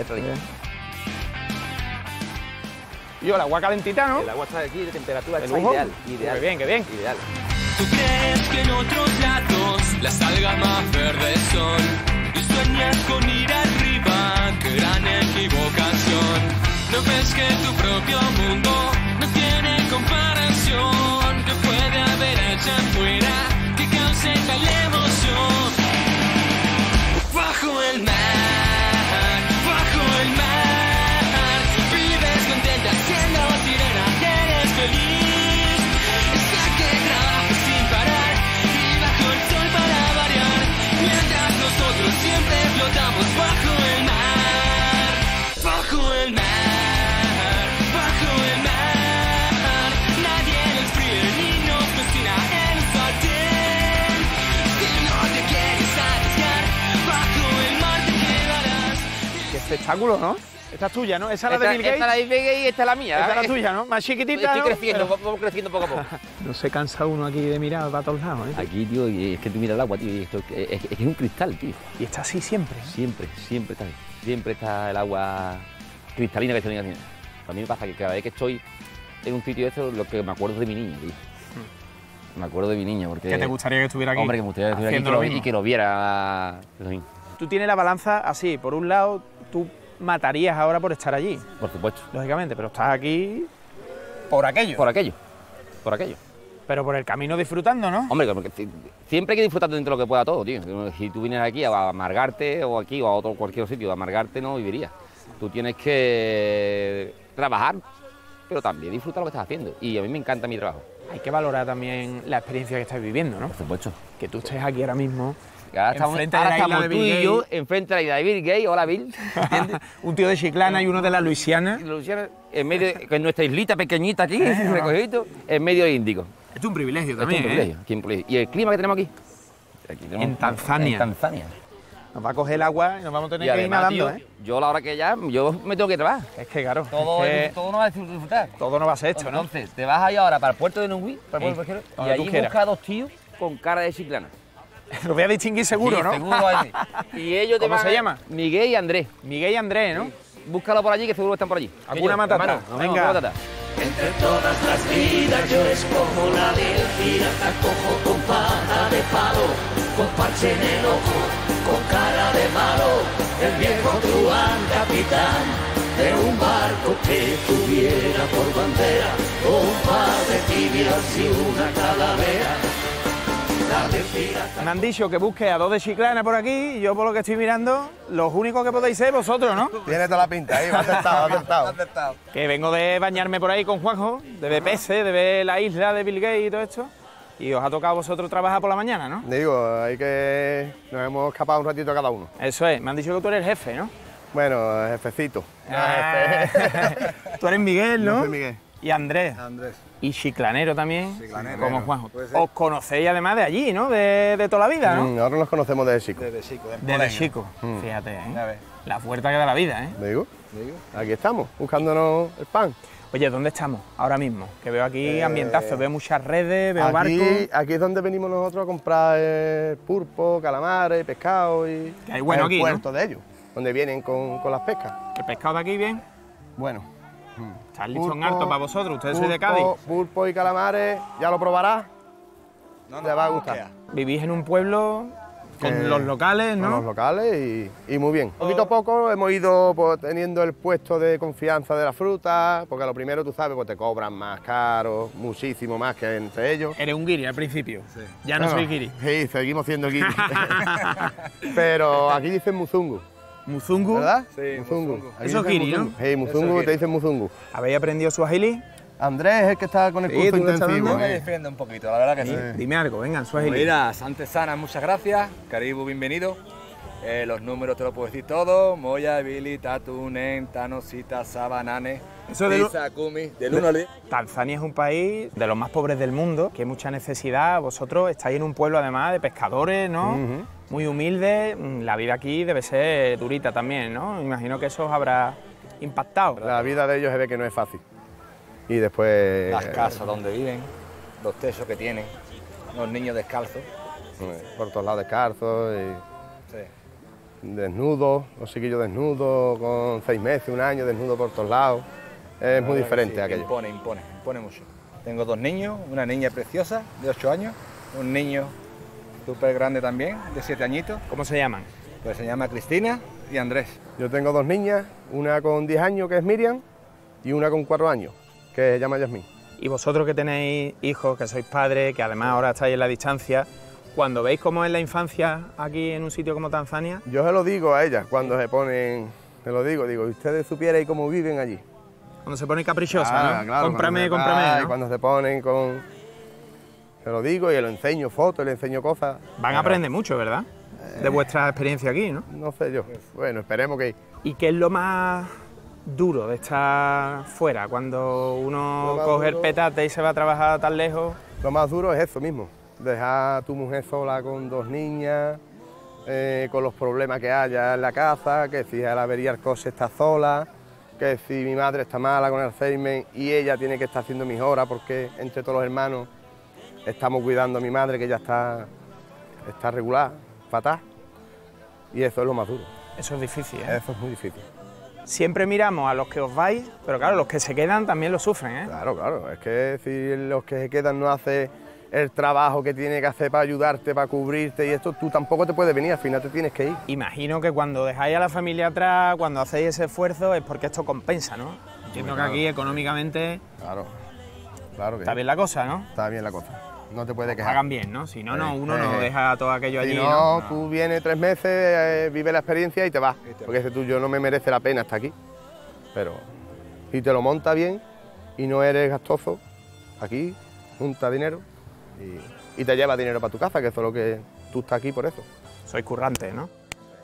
Yo, el agua calentita, ¿no? El agua está aquí de temperatura ¿De está lujo? ideal. Qué bien, qué bien. Ideal. ¿Tú crees que en otros lados las algas más verdes son? Y sueñas con ir arriba, qué gran equivocación. ¿No ves que tu propio mundo no tiene comparación? ilusión que puede haber allá afuera que cause tal emoción. Bajo el mar, vives contenta siendo sirena, eres feliz. Está que trabajas sin parar y bajo el sol para variar, mientras nosotros siempre flotamos bajo el mar, bajo el mar, bajo el mar. Nadie nos fríe ni nos cocina en un sartén. Si no te quieres arriesgar, bajo el mar te quedarás. Qué espectáculo, ¿no? Esta es tuya, ¿no? Esa es la de Bill Gates. Esta es la de Bill Gates y esta es la mía. Esta es la tuya, ¿no? Más chiquitita, Estoy ¿no? creciendo, Pero- vamos creciendo poco a poco. No se cansa uno aquí de mirar para todos lados, ¿eh? Aquí, tío, y es que tú miras el agua, tío, y esto es que es un cristal, tío. Y está así siempre. Siempre está ahí. Siempre está el agua cristalina. A mí me pasa que cada vez que estoy en un sitio de eso, lo que me acuerdo de mi niño, tío. Me acuerdo de mi niño, porque... ¿Qué te gustaría que estuviera aquí? Hombre, que me gustaría que estuviera Haciendo aquí lo mismo. y que lo viera. Lo mismo. Tú tienes la balanza así. Por un lado, tú matarías ahora por estar allí, Por supuesto. lógicamente, pero estás aquí por aquello. Por aquello. Por aquello. Pero por el camino disfrutando, ¿no? Hombre, porque siempre hay que disfrutar dentro de lo que pueda todo, tío. Si tú vienes aquí a amargarte, o aquí o a otro cualquier sitio, a amargarte no vivirías. Tú tienes que trabajar, pero también disfrutar lo que estás haciendo. Y a mí me encanta mi trabajo. Hay que valorar también la experiencia que estás viviendo, ¿no? Por supuesto. Que tú estés aquí ahora mismo. Ahora estamos, Enfrente de la isla de tú Bill y yo Gates. enfrente de la isla de Bill Gates. Hola, Bill. ¿Entiendes? Un tío de Chiclana y uno de la Luisiana. Luciana, en medio con nuestra islita pequeñita aquí, recogidito, en medio del Índico. Esto es un privilegio Esto es un privilegio, aquí un privilegio. ¿Y el clima que tenemos aquí? Aquí tenemos- En Tanzania. En Tanzania. Nos va a coger el agua y nos vamos a tener Y que ir además, nadando, tío, ¿eh? yo a la hora que ya, yo me tengo que trabajar. Es que claro, Todo, es que todo no va a disfrutar. todo no va a ser esto, ¿no? Entonces, te vas ahí ahora para el puerto de Nungui, para el puerto pesquero, y donde tú allí quieras. busca a dos tíos con cara de chiclana. Lo voy a distinguir seguro, Sí, ¿no? seguro va a decir. Y ellos te ¿Cómo van se a- llama? Miguel y Andrés. Miguel y Andrés, ¿no? Búscalo por allí, que seguro que están por allí. Hakuna Matata. Hermano, nos vemos, Venga. Hakuna Matata. Entre todas las vidas yo escojo la del pirata, cojo con pata de palo, con parche en el ojo, con cara de malo, el viejo truán capitán de un barco que tuviera por bandera un par de tibias y una calavera. La del pirata. Me han dicho que busque a dos de Chiclana por aquí y yo por lo que estoy mirando, los únicos que podéis ser vosotros, ¿no? Tiene toda la pinta ahí, acertado. Que vengo de bañarme por ahí con Juanjo, de ver peces, de ver la isla de Bill Gates y todo esto. Y os ha tocado a vosotros trabajar por la mañana, ¿no? Digo, hay que... Nos hemos escapado un ratito cada uno. Eso es, me han dicho que tú eres el jefe, ¿no? Bueno, jefecito. Tú eres Miguel, ¿no? Yo soy Miguel. Y Andrés. Andrés. Y chiclanero también, Chiclanero. como Juanjo. Puede ser. Os conocéis además de allí, ¿no? De toda la vida, ¿no? Ahora nos conocemos desde chico. Desde chico, Desde chico, fíjate, Ya ¿eh? ves. La puerta que da la vida, ¿eh? Digo, aquí estamos, buscándonos el pan. Oye, ¿dónde estamos ahora mismo? Que veo aquí ambientazo, veo muchas redes, veo Aquí, barcos. aquí es donde venimos nosotros a comprar pulpo, calamares, pescado y... Que hay bueno el aquí, ¿no? puerto de ellos, donde vienen con las pescas. ¿El pescado de aquí bien? Bueno. Está el listón alto para vosotros, ustedes sois de Cádiz. Pulpo y calamares, ya lo probarás. Te va a gustar. Vivís en un pueblo con los locales, Con los ¿no? locales y muy bien. Poquito a poco hemos ido pues, teniendo el puesto de confianza de la fruta, porque a lo primero tú sabes, pues te cobran más caro, muchísimo más que entre ellos. Eres un guiri al principio. Ya no soy guiri. Sí, seguimos siendo guiri. Pero aquí dicen muzungu, Muzungu. ¿verdad? Sí, muzungu. muzungu. Aquí Eso es dicen guiri, ¿no? muzungu. Sí, muzungu, Eso es te dicen muzungu. ¿Habéis aprendido suajili? Andrés es el que está con el Sí, curso ¿tú lo estás intensivo. dando? Me defiendo un poquito, la verdad que sí. Dime algo, venga, en suajili. Mira, antes sana, muchas gracias. Karibu, bienvenido. Los números te lo puedo decir todo. Moya, Billy, Tatu, Nen, Tanosita, Sabanane, Eso de Tiza, Kumi, del 1 al 10. Tanzania es un país de los más pobres del mundo, que hay mucha necesidad. Vosotros estáis en un pueblo además de pescadores, ¿no? Muy humilde. La vida aquí debe ser durita también, ¿no? Me imagino que eso os habrá impactado. La vida de ellos se ve que no es fácil. Y después... Las casas donde viven, los techos que tienen, los niños descalzos. Por todos lados descalzos y... Sí. desnudo, los chiquillos desnudos, con 6 meses, 1 año, desnudo por todos lados. Es muy diferente Sí, aquello. Impone mucho. Tengo 2 niños, una niña preciosa de 8 años, un niño súper grande también, de 7 añitos. ¿Cómo se llaman? Pues se llama Cristina y Andrés. Yo tengo 2 niñas, una con 10 años que es Miriam y una con 4 años que se llama Yasmín. Y vosotros que tenéis hijos, que sois padres, que además ahora estáis en la distancia, cuando veis cómo es la infancia aquí en un sitio como Tanzania... Yo se lo digo a ellas cuando se ponen, se lo digo, ustedes supierais cómo viven allí. Cuando se pone caprichosa, ¿no? Claro, Cómprame, ¿no? Cuando se ponen con... Se lo digo y le enseño fotos, le enseño cosas. Van a aprender mucho, ¿verdad? De vuestra experiencia aquí, ¿no? No sé yo. Bueno, esperemos que... ¿Y qué es lo más duro de estar fuera, cuando uno coge el petate y se va a trabajar tan lejos? Lo más duro es eso mismo, dejar a tu mujer sola con 2 niñas, con los problemas que haya en la casa, que si a la avería el coche está sola, que si mi madre está mala con Alzheimer y ella tiene que estar haciendo mis horas porque entre todos los hermanos estamos cuidando a mi madre que ya está regular, fatal, y eso es lo más duro. Eso es difícil, ¿eh? Eso es muy difícil. Siempre miramos a los que os vais, pero claro, los que se quedan también lo sufren, ¿eh? Claro, es que si los que se quedan no hacen el trabajo que tiene que hacer para ayudarte, para cubrirte y esto, tú tampoco te puedes venir, al final te tienes que ir. Imagino que cuando dejáis a la familia atrás, cuando hacéis ese esfuerzo, es porque esto compensa, ¿no? Entiendo que aquí económicamente... Claro que está bien la cosa, ¿no? Está bien la cosa, no te puedes quejar. Pagan bien, ¿no? Si no, uno no deja todo aquello allí, si ¿no? no, tú vienes 3 meses, vives la experiencia y te vas, porque ese tuyo no me merece la pena hasta aquí. Pero si te lo montas bien y no eres gastoso, aquí junta dinero y te llevas dinero para tu casa, que eso es lo que tú estás aquí por eso. Sois currantes, ¿no?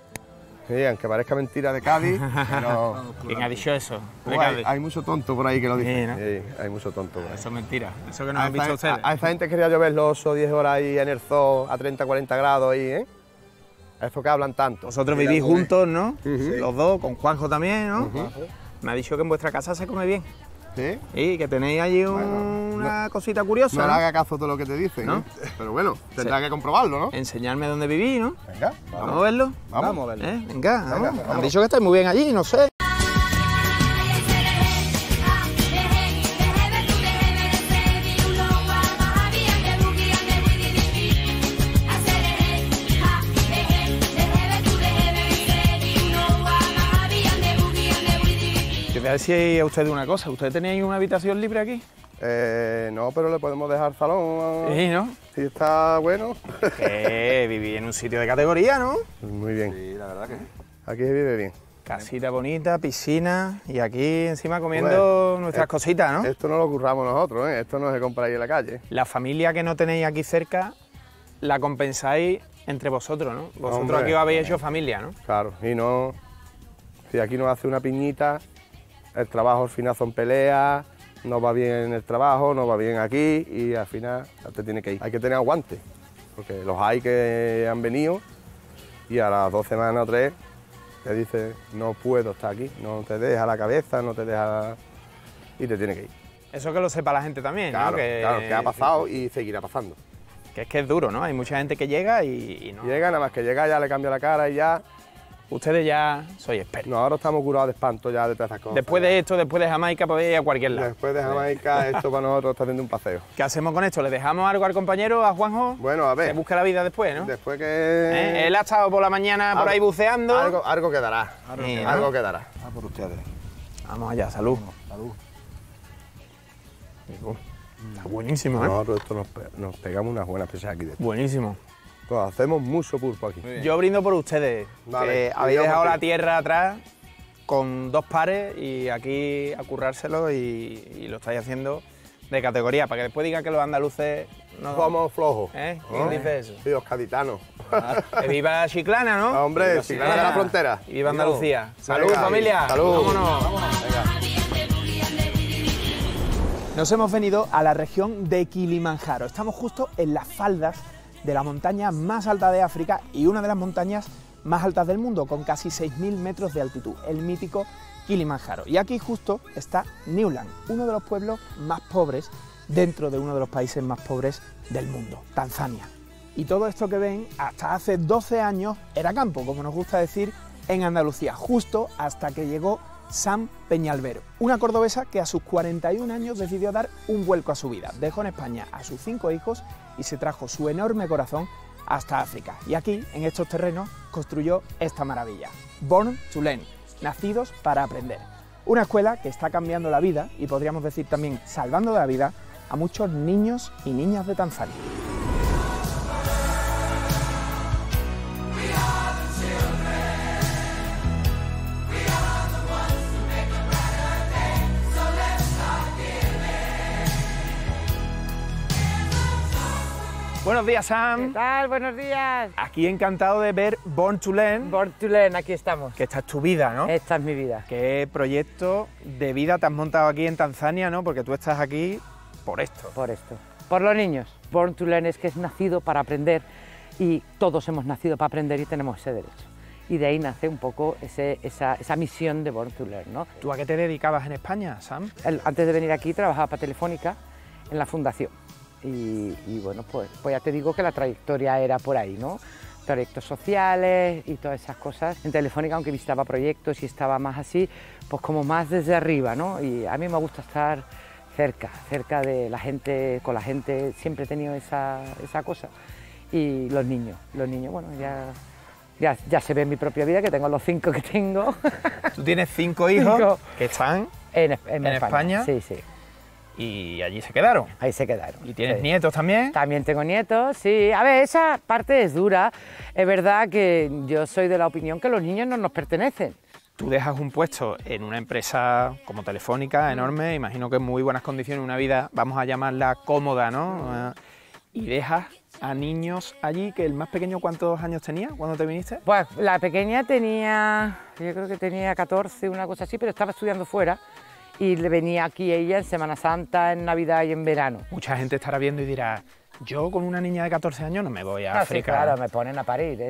Sí, aunque parezca mentira de Cádiz, pero... ¿Quién ha dicho eso? Hay mucho tonto por ahí que lo dice. Sí, ¿no? Sí, hay mucho tonto por ahí. Eso es mentira, eso que nos han dicho ustedes. A esa gente quería llover los 8 o 10 horas ahí en el zoo a 30, 40 grados ahí, ¿eh? A eso que hablan tanto. Vosotros vivís juntos, ¿no? Los dos, con Juanjo también, ¿no? Me ha dicho que en vuestra casa se come bien. ¿Sí? Y que tenéis allí una cosita curiosa. No le hagas caso a todo lo que te dicen, ¿no? ¿eh? Pero bueno, tendrás que comprobarlo, ¿no? Enseñarme dónde vivís, ¿no? Venga, vamos a verlo. Vamos a verlo. Venga, vamos. Me han dicho que estáis muy bien allí, no sé. Quería decir a ustedes una cosa, ¿ustedes tenían una habitación libre aquí? No, pero le podemos dejar salón. Sí, ¿no? Si está bueno. Viví en un sitio de categoría, ¿no? Muy bien. Sí, la verdad que sí. Aquí se vive bien. Casita bonita, piscina y aquí encima comiendo nuestras cositas, ¿no? Esto no lo curramos nosotros, ¿eh? Esto no se compra ahí en la calle. La familia que no tenéis aquí cerca la compensáis entre vosotros, ¿no? Vosotros Hombre, aquí os habéis hecho familia, ¿no? Claro, y no... Si aquí nos hace una piñita, el trabajo al final son peleas, no va bien en el trabajo, no va bien aquí y al final te tiene que ir. Hay que tener aguante, porque los hay que han venido y a las 2 semanas o 3 te dice no puedo estar aquí, no te deja la cabeza, no te deja... y te tiene que ir. Eso que lo sepa la gente también, claro, ¿no? Claro, que ha pasado y seguirá pasando. Que es duro, ¿no? Hay mucha gente que llega y no... Llega, nada más que llega ya le cambia la cara y ya... Ustedes ya sois expertos. No, ahora estamos curados de espanto ya de todas esas cosas. Después de esto, después de Jamaica, podéis ir a cualquier lado. Después de Jamaica, esto para nosotros está haciendo un paseo. ¿Qué hacemos con esto? ¿Le dejamos algo al compañero, a Juanjo? Bueno, a ver. Se busca la vida después, ¿no? Después que... Él ha estado por la mañana por ahí buceando. Algo quedará. Algo quedará. Ah, por ustedes. Vamos allá, salud. Salud. Está buenísimo, ¿eh? Nosotros esto nos pegamos unas buenas pesas aquí dentro. Buenísimo. Pues hacemos mucho pulpo aquí. Yo brindo por ustedes, Vale, que habéis dejado la tierra atrás con 2 pares y aquí a currárselo y lo estáis haciendo de categoría, para que después digan que los andaluces no somos flojos. ¿Eh? ¿Quién dice eso? Sí, los gaditanos. Que viva Chiclana, ¿no? Hombre, Chiclana de la frontera. Y viva Andalucía. Salud, Venga, familia. Salud. Vámonos. Venga. Nos hemos venido a la región de Kilimanjaro. Estamos justo en las faldas de la montaña más alta de África y una de las montañas más altas del mundo, con casi 6.000 metros de altitud, el mítico Kilimanjaro. Y aquí justo está Newland, uno de los pueblos más pobres dentro de uno de los países más pobres del mundo, Tanzania. Y todo esto que ven, hasta hace 12 años, era campo, como nos gusta decir en Andalucía, justo hasta que llegó Sam Peñalbero, una cordobesa que a sus 41 años decidió dar un vuelco a su vida. Dejó en España a sus 5 hijos y se trajo su enorme corazón hasta África. Y aquí, en estos terrenos, construyó esta maravilla, Born to Learn, nacidos para aprender. Una escuela que está cambiando la vida y podríamos decir también salvando la vida a muchos niños y niñas de Tanzania. Buenos días, Sam. ¿Qué tal? Buenos días. Aquí encantado de ver Born to Learn. Born to Learn, aquí estamos. Que esta es tu vida, ¿no? Esta es mi vida. ¿Qué proyecto de vida te has montado aquí en Tanzania, no? Porque tú estás aquí por esto. Por esto. Por los niños. Born to Learn es que es nacido para aprender y todos hemos nacido para aprender y tenemos ese derecho. Y de ahí nace un poco esa misión de Born to Learn, ¿no? ¿Tú a qué te dedicabas en España, Sam? Antes de venir aquí trabajaba para Telefónica en la fundación. Y bueno, pues ya te digo que la trayectoria era por ahí, ¿no? Proyectos sociales y todas esas cosas. En Telefónica, aunque visitaba proyectos y estaba más así, pues como más desde arriba, ¿no? Y a mí me gusta estar cerca de la gente, con la gente, siempre he tenido esa cosa. Y los niños, bueno, ya se ve en mi propia vida, que tengo los 5 que tengo. Tú tienes 5 hijos que están en España. Sí, sí. Y allí se quedaron. Ahí se quedaron. ¿Y tienes sí. nietos también? También tengo nietos, sí. A ver, esa parte es dura. Es verdad que yo soy de la opinión que los niños no nos pertenecen. Tú dejas un puesto en una empresa como Telefónica, enorme, imagino que en muy buenas condiciones, una vida, vamos a llamarla cómoda, ¿no? Y dejas a niños allí, que el más pequeño, ¿cuántos años tenía cuando te viniste? Pues la pequeña yo creo que tenía 14, una cosa así, pero estaba estudiando fuera. Y le venía aquí ella en Semana Santa, en Navidad y en verano. Mucha gente estará viendo y dirá, yo con una niña de 14 años no me voy a África. Sí, claro, me ponen a parir.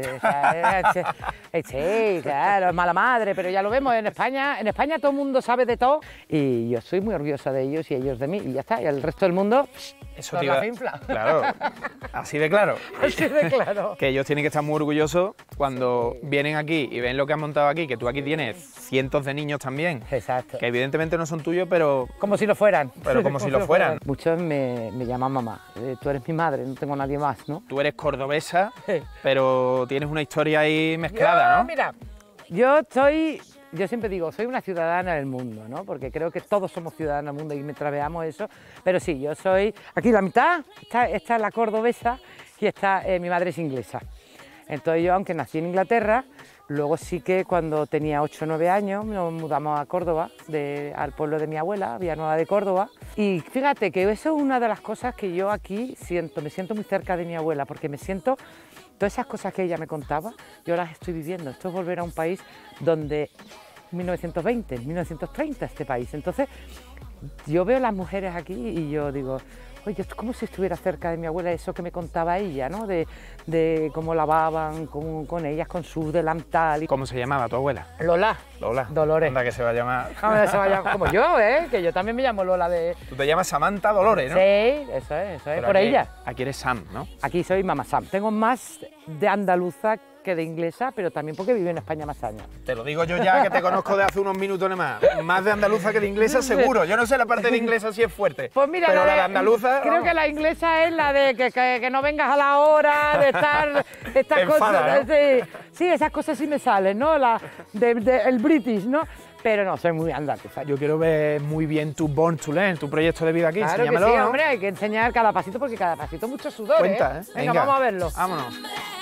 Sí, claro, es mala madre, pero ya lo vemos en España. En España todo el mundo sabe de todo y yo soy muy orgullosa de ellos y ellos de mí y ya está. Y el resto del mundo, eso te la finfla. Claro, así de claro. Así de claro. Que ellos tienen que estar muy orgullosos cuando vienen aquí y ven lo que han montado aquí, que tú aquí tienes cientos de niños también. Exacto. Que evidentemente no son tuyos, pero... Como si lo fueran. Pero como si lo fueran. Muchos me llaman mamá. Tú eres mi madre, no tengo nadie más, ¿no? Tú eres cordobesa, pero tienes una historia ahí mezclada, ¿no? Mira, yo siempre digo, soy una ciudadana del mundo, ¿no? Porque creo que todos somos ciudadanos del mundo y mientras veamos eso, pero sí, yo soy, aquí la mitad, esta es la cordobesa y mi madre es inglesa. Entonces yo, aunque nací en Inglaterra, luego sí que cuando tenía 8 o 9 años nos mudamos a Córdoba, al pueblo de mi abuela, Villanueva de Córdoba. Y fíjate que eso es una de las cosas que yo aquí me siento muy cerca de mi abuela, porque me siento, todas esas cosas que ella me contaba, yo las estoy viviendo. Esto es volver a un país donde 1920, 1930 este país. Entonces yo veo las mujeres aquí y yo digo, oye, es como si estuviera cerca de mi abuela, eso que me contaba ella, ¿no? De cómo lavaban con ellas, con su delantal. ¿Cómo se llamaba tu abuela? Lola. Dolores. Anda, que se va a llamar... Se va a llamar como yo, que yo también me llamo Lola de... Tú te llamas Samantha Dolores, ¿no? Sí, eso es, por aquí, ella. Aquí eres Sam, ¿no? Aquí soy mamá Sam. Tengo más de andaluza que de inglesa, pero también porque vivo en España más años. Te lo digo yo ya, que te conozco de hace unos minutos nada más. Más de andaluza que de inglesa, seguro. Yo no sé la parte de inglesa si es fuerte. Pues mira, pero la de andaluza... Creo que la inglesa es la de que no vengas a la hora, de estar... Estas enfada, cosas, ¿no? Sí, esas cosas sí me salen, ¿no? El British, ¿no? Pero no, soy muy andaluza. Yo quiero ver muy bien tu Born to Learn, tu proyecto de vida aquí. Claro Enséñamelo, que sí, ¿no? hombre, hay que enseñar cada pasito porque cada pasito es mucho sudor, Cuenta, ¿eh? Venga, vamos a verlo. Vámonos.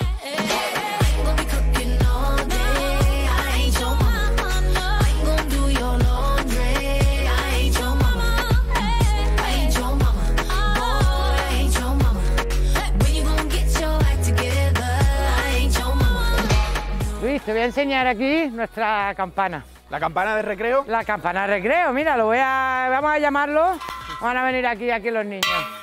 Luis, te voy a enseñar aquí nuestra campana. ¿La campana de recreo? La campana de recreo, mira, vamos a llamarlo. Van a venir aquí los niños.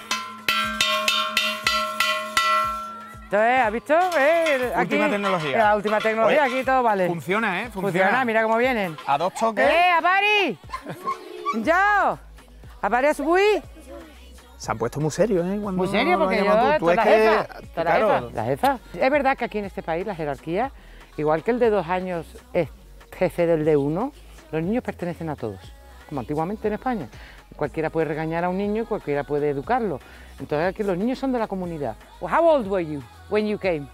Entonces, ¿has visto? Aquí, última tecnología. La última tecnología, Oye, aquí todo vale. Funciona, ¿eh? Funciona, mira cómo vienen. A 2 toques. ¡Apari! ¡Yo! ¿Apari a subir? Se han puesto muy serios, ¿eh? Muy serio, porque yo, la jefa. Es verdad que aquí en este país la jerarquía, igual que el de 2 años es jefe del de 1, los niños pertenecen a todos, como antiguamente en España. Cualquiera puede regañar a un niño y cualquiera puede educarlo. Entonces aquí los niños son de la comunidad. Well, how old were you when you came?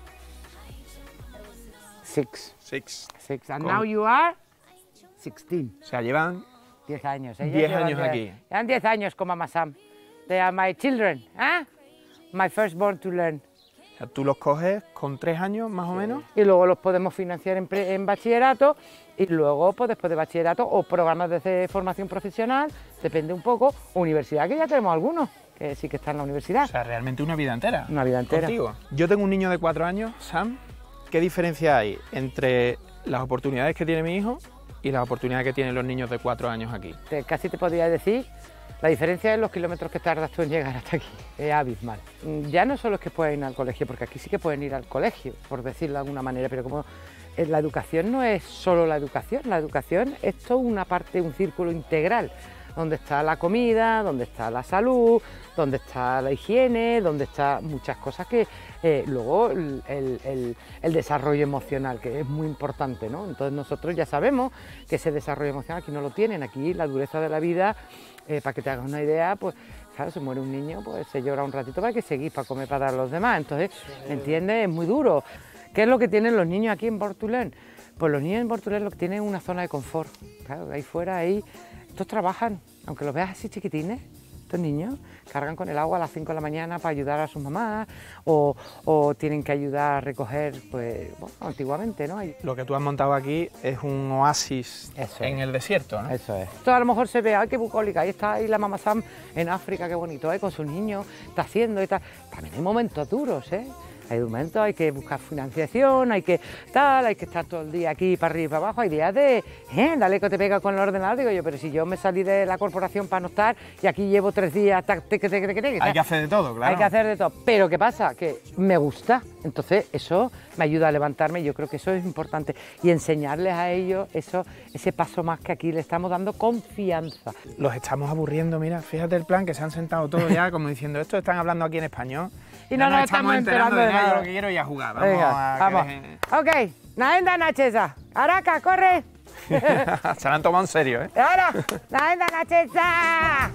6. 6. And now you are 16. O sea, llevan 10 años. 10 años aquí. Llevan 10 años con Mamá Sam. They are my children, ¿eh? My firstborn to learn. O sea, tú los coges con 3 años más o menos. Y luego los podemos financiar en bachillerato y luego, pues después de bachillerato o programas de formación profesional, depende un poco, universidad, que ya tenemos algunos, que sí que están en la universidad. O sea, realmente una vida entera. Una vida entera. Contigo. Yo tengo un niño de 4 años, Sam. ¿Qué diferencia hay entre las oportunidades que tiene mi hijo y las oportunidades que tienen los niños de 4 años aquí? Casi te podría decir, la diferencia es los kilómetros que tardas tú en llegar hasta aquí, es abismal. Ya no solo es que pueden ir al colegio, porque aquí sí que pueden ir al colegio, por decirlo de alguna manera, pero como la educación no es solo la educación es toda una parte, un círculo integral, donde está la comida, donde está la salud, donde está la higiene, donde está muchas cosas que luego el desarrollo emocional, que es muy importante, ¿no? Entonces nosotros ya sabemos que ese desarrollo emocional aquí no lo tienen, aquí la dureza de la vida, para que te hagas una idea, pues claro, se muere un niño, pues se llora un ratito para que seguir, para comer, para dar a los demás, entonces, ¿entiendes? Es muy duro. ¿Qué es lo que tienen los niños aquí en Bortolén? Pues los niños en Bortolén lo que tienen es una zona de confort, claro, ahí fuera, ahí, estos trabajan, aunque los veas así chiquitines, estos niños cargan con el agua a las 5 de la mañana para ayudar a sus mamás o tienen que ayudar a recoger, pues, bueno, antiguamente, ¿no? Lo que tú has montado aquí es un oasis en el desierto, ¿no? Eso es. Esto a lo mejor se ve, ¡ay, qué bucólica! Ahí está ahí la mamá Sam en África, qué bonito, con sus niños, está haciendo y tal. También hay momentos duros, ¿eh? Hay momentos, hay que buscar financiación, hay que estar todo el día aquí para arriba y para abajo, hay días de, dale que te pega con el ordenador, digo yo, pero si yo me salí de la corporación para no estar y aquí llevo 3 días, hay que hacer de todo, claro. Hay que hacer de todo, pero ¿qué pasa? Que me gusta, entonces eso me ayuda a levantarme y yo creo que eso es importante y enseñarles a ellos ese paso más que aquí le estamos dando confianza. Los estamos aburriendo, mira, fíjate el plan, que se han sentado todos ya como diciendo, estos están hablando aquí en español. Y no nos estamos enterando de nada. Yo lo que quiero es ir a jugar. Vamos. Venga, vamos. Ok, naenda nacheza. Araca, corre. Se la han tomado en serio, ¿eh? Ahora, naenda nacheza.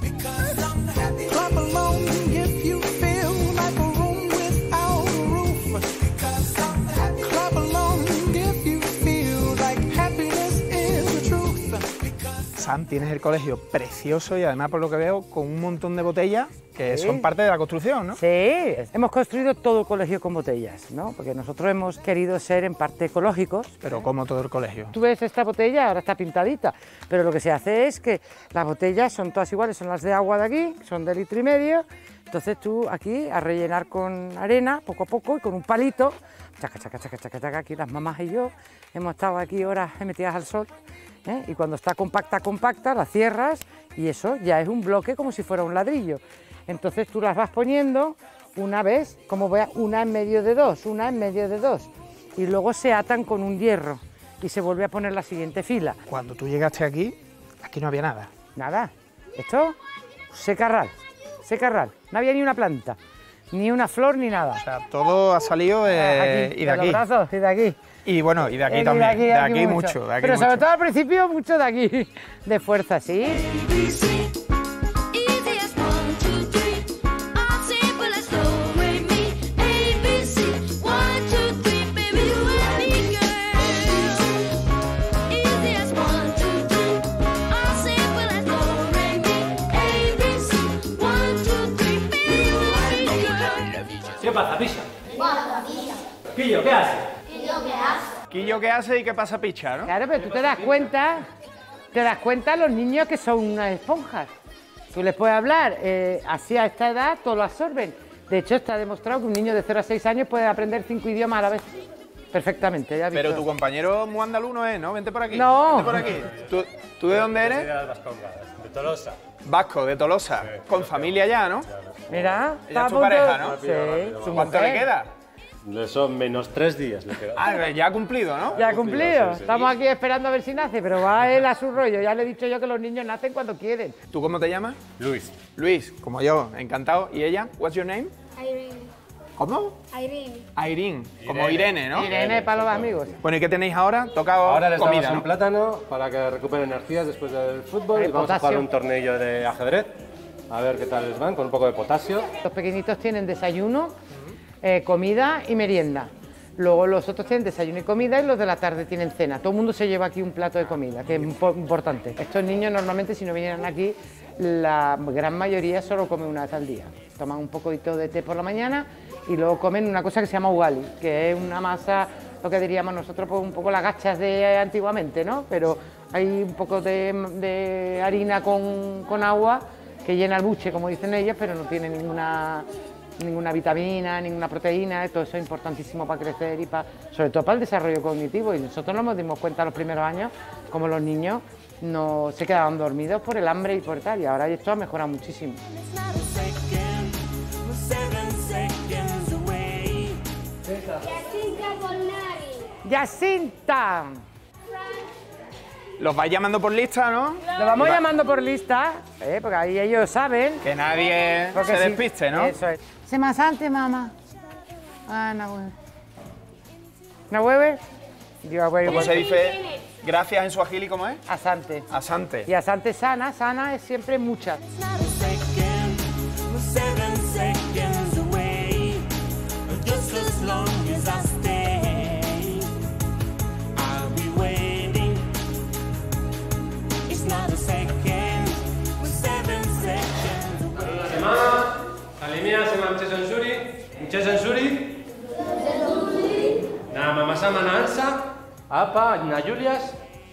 Sam, tienes el colegio precioso y además, por lo que veo, con un montón de botellas que son parte de la construcción, ¿no? Sí, hemos construido todo el colegio con botellas, ¿no? Porque nosotros hemos querido ser en parte ecológicos. Pero como todo el colegio. Tú ves esta botella, ahora está pintadita, pero lo que se hace es que las botellas son todas iguales, son las de agua de aquí, son de 1,5 litros, entonces tú aquí a rellenar con arena, poco a poco, y con un palito, chaca, chaca, chaca, chaca, chaca, aquí las mamás y yo hemos estado aquí horas metidas al sol, y cuando está compacta, la cierras y eso ya es un bloque como si fuera un ladrillo. Entonces tú las vas poniendo una vez, como veas, una en medio de dos, y luego se atan con un hierro y se vuelve a poner la siguiente fila. Cuando tú llegaste aquí no había nada. Nada, esto, secarral, no había ni una planta, ni una flor, ni nada. O sea, todo ha salido aquí, y de aquí. Los brazos, y de aquí. Y bueno, y de aquí también, de aquí mucho. Pero sobre todo al principio mucho de aquí, de fuerza, ¿sí? ¿Qué pasa, picha? Quillo, ¿qué hace? Quillo, ¿qué hace y qué pasa, picha, no? Claro, pero tú te das cuenta los niños que son unas esponjas. Tú les puedes hablar, así a esta edad todo lo absorben. De hecho, está demostrado que un niño de 0 a 6 años puede aprender 5 idiomas a la vez. Perfectamente, ya has visto. Pero tu compañero muy andaluz no es, ¿no? Vente por aquí. No. Vente por aquí. ¿Tú de dónde eres? De Tolosa. Vasco, de Tolosa. Con familia ya, ¿no? Mira, ella es tu pareja, ¿no? Sí. ¿Cuánto le queda? Son menos 3 días le queda. Ah, ya ha cumplido, ¿no? Ya ha cumplido. Sí, sí. Estamos aquí esperando a ver si nace, pero va él a su rollo. Ya le he dicho yo que los niños nacen cuando quieren. ¿Tú cómo te llamas? Luis. Luis, como yo, encantado. ¿Y ella? What's your name? Irene. ¿Cómo? Irene. Irene, como Irene, ¿no? Irene para los amigos. Bueno, ¿y qué tenéis ahora? Toca Ahora les comida, damos un ¿no? plátano para que recuperen energías después del fútbol y vamos a jugar un tornillo de ajedrez. A ver qué tal les van, con un poco de potasio. Los pequeñitos tienen desayuno, comida y merienda. Luego los otros tienen desayuno y comida y los de la tarde tienen cena. Todo el mundo se lleva aquí un plato de comida, que es importante. Estos niños normalmente si no vinieran aquí la gran mayoría solo come una vez al día. Toman un poquito de té por la mañana y luego comen una cosa que se llama ugali, que es una masa, lo que diríamos nosotros, pues un poco las gachas de antiguamente, ¿no? Pero hay un poco de harina con agua que llena el buche, como dicen ellos, pero no tiene ninguna vitamina, ninguna proteína. Todo eso es importantísimo para crecer y sobre todo para el desarrollo cognitivo. Y nosotros nos dimos cuenta los primeros años como los niños no se quedaban dormidos por el hambre y por tal, y ahora esto ha mejorado muchísimo. ¡Yacinta! Los vais llamando por lista, ¿no? Lo vamos llamando por lista, porque ahí ellos saben. Que nadie se despiste, ¿no? Eso es. Se más antes, mamá. Ah, no hueve. ¿No hueve? ¿Cómo se dice gracias en suajili, cómo es? Asante. Asante. Y asante sana, sana es siempre muchas. Alimia sama Mche Sensuri. Na mama sama na Ansa. Apa na Julias.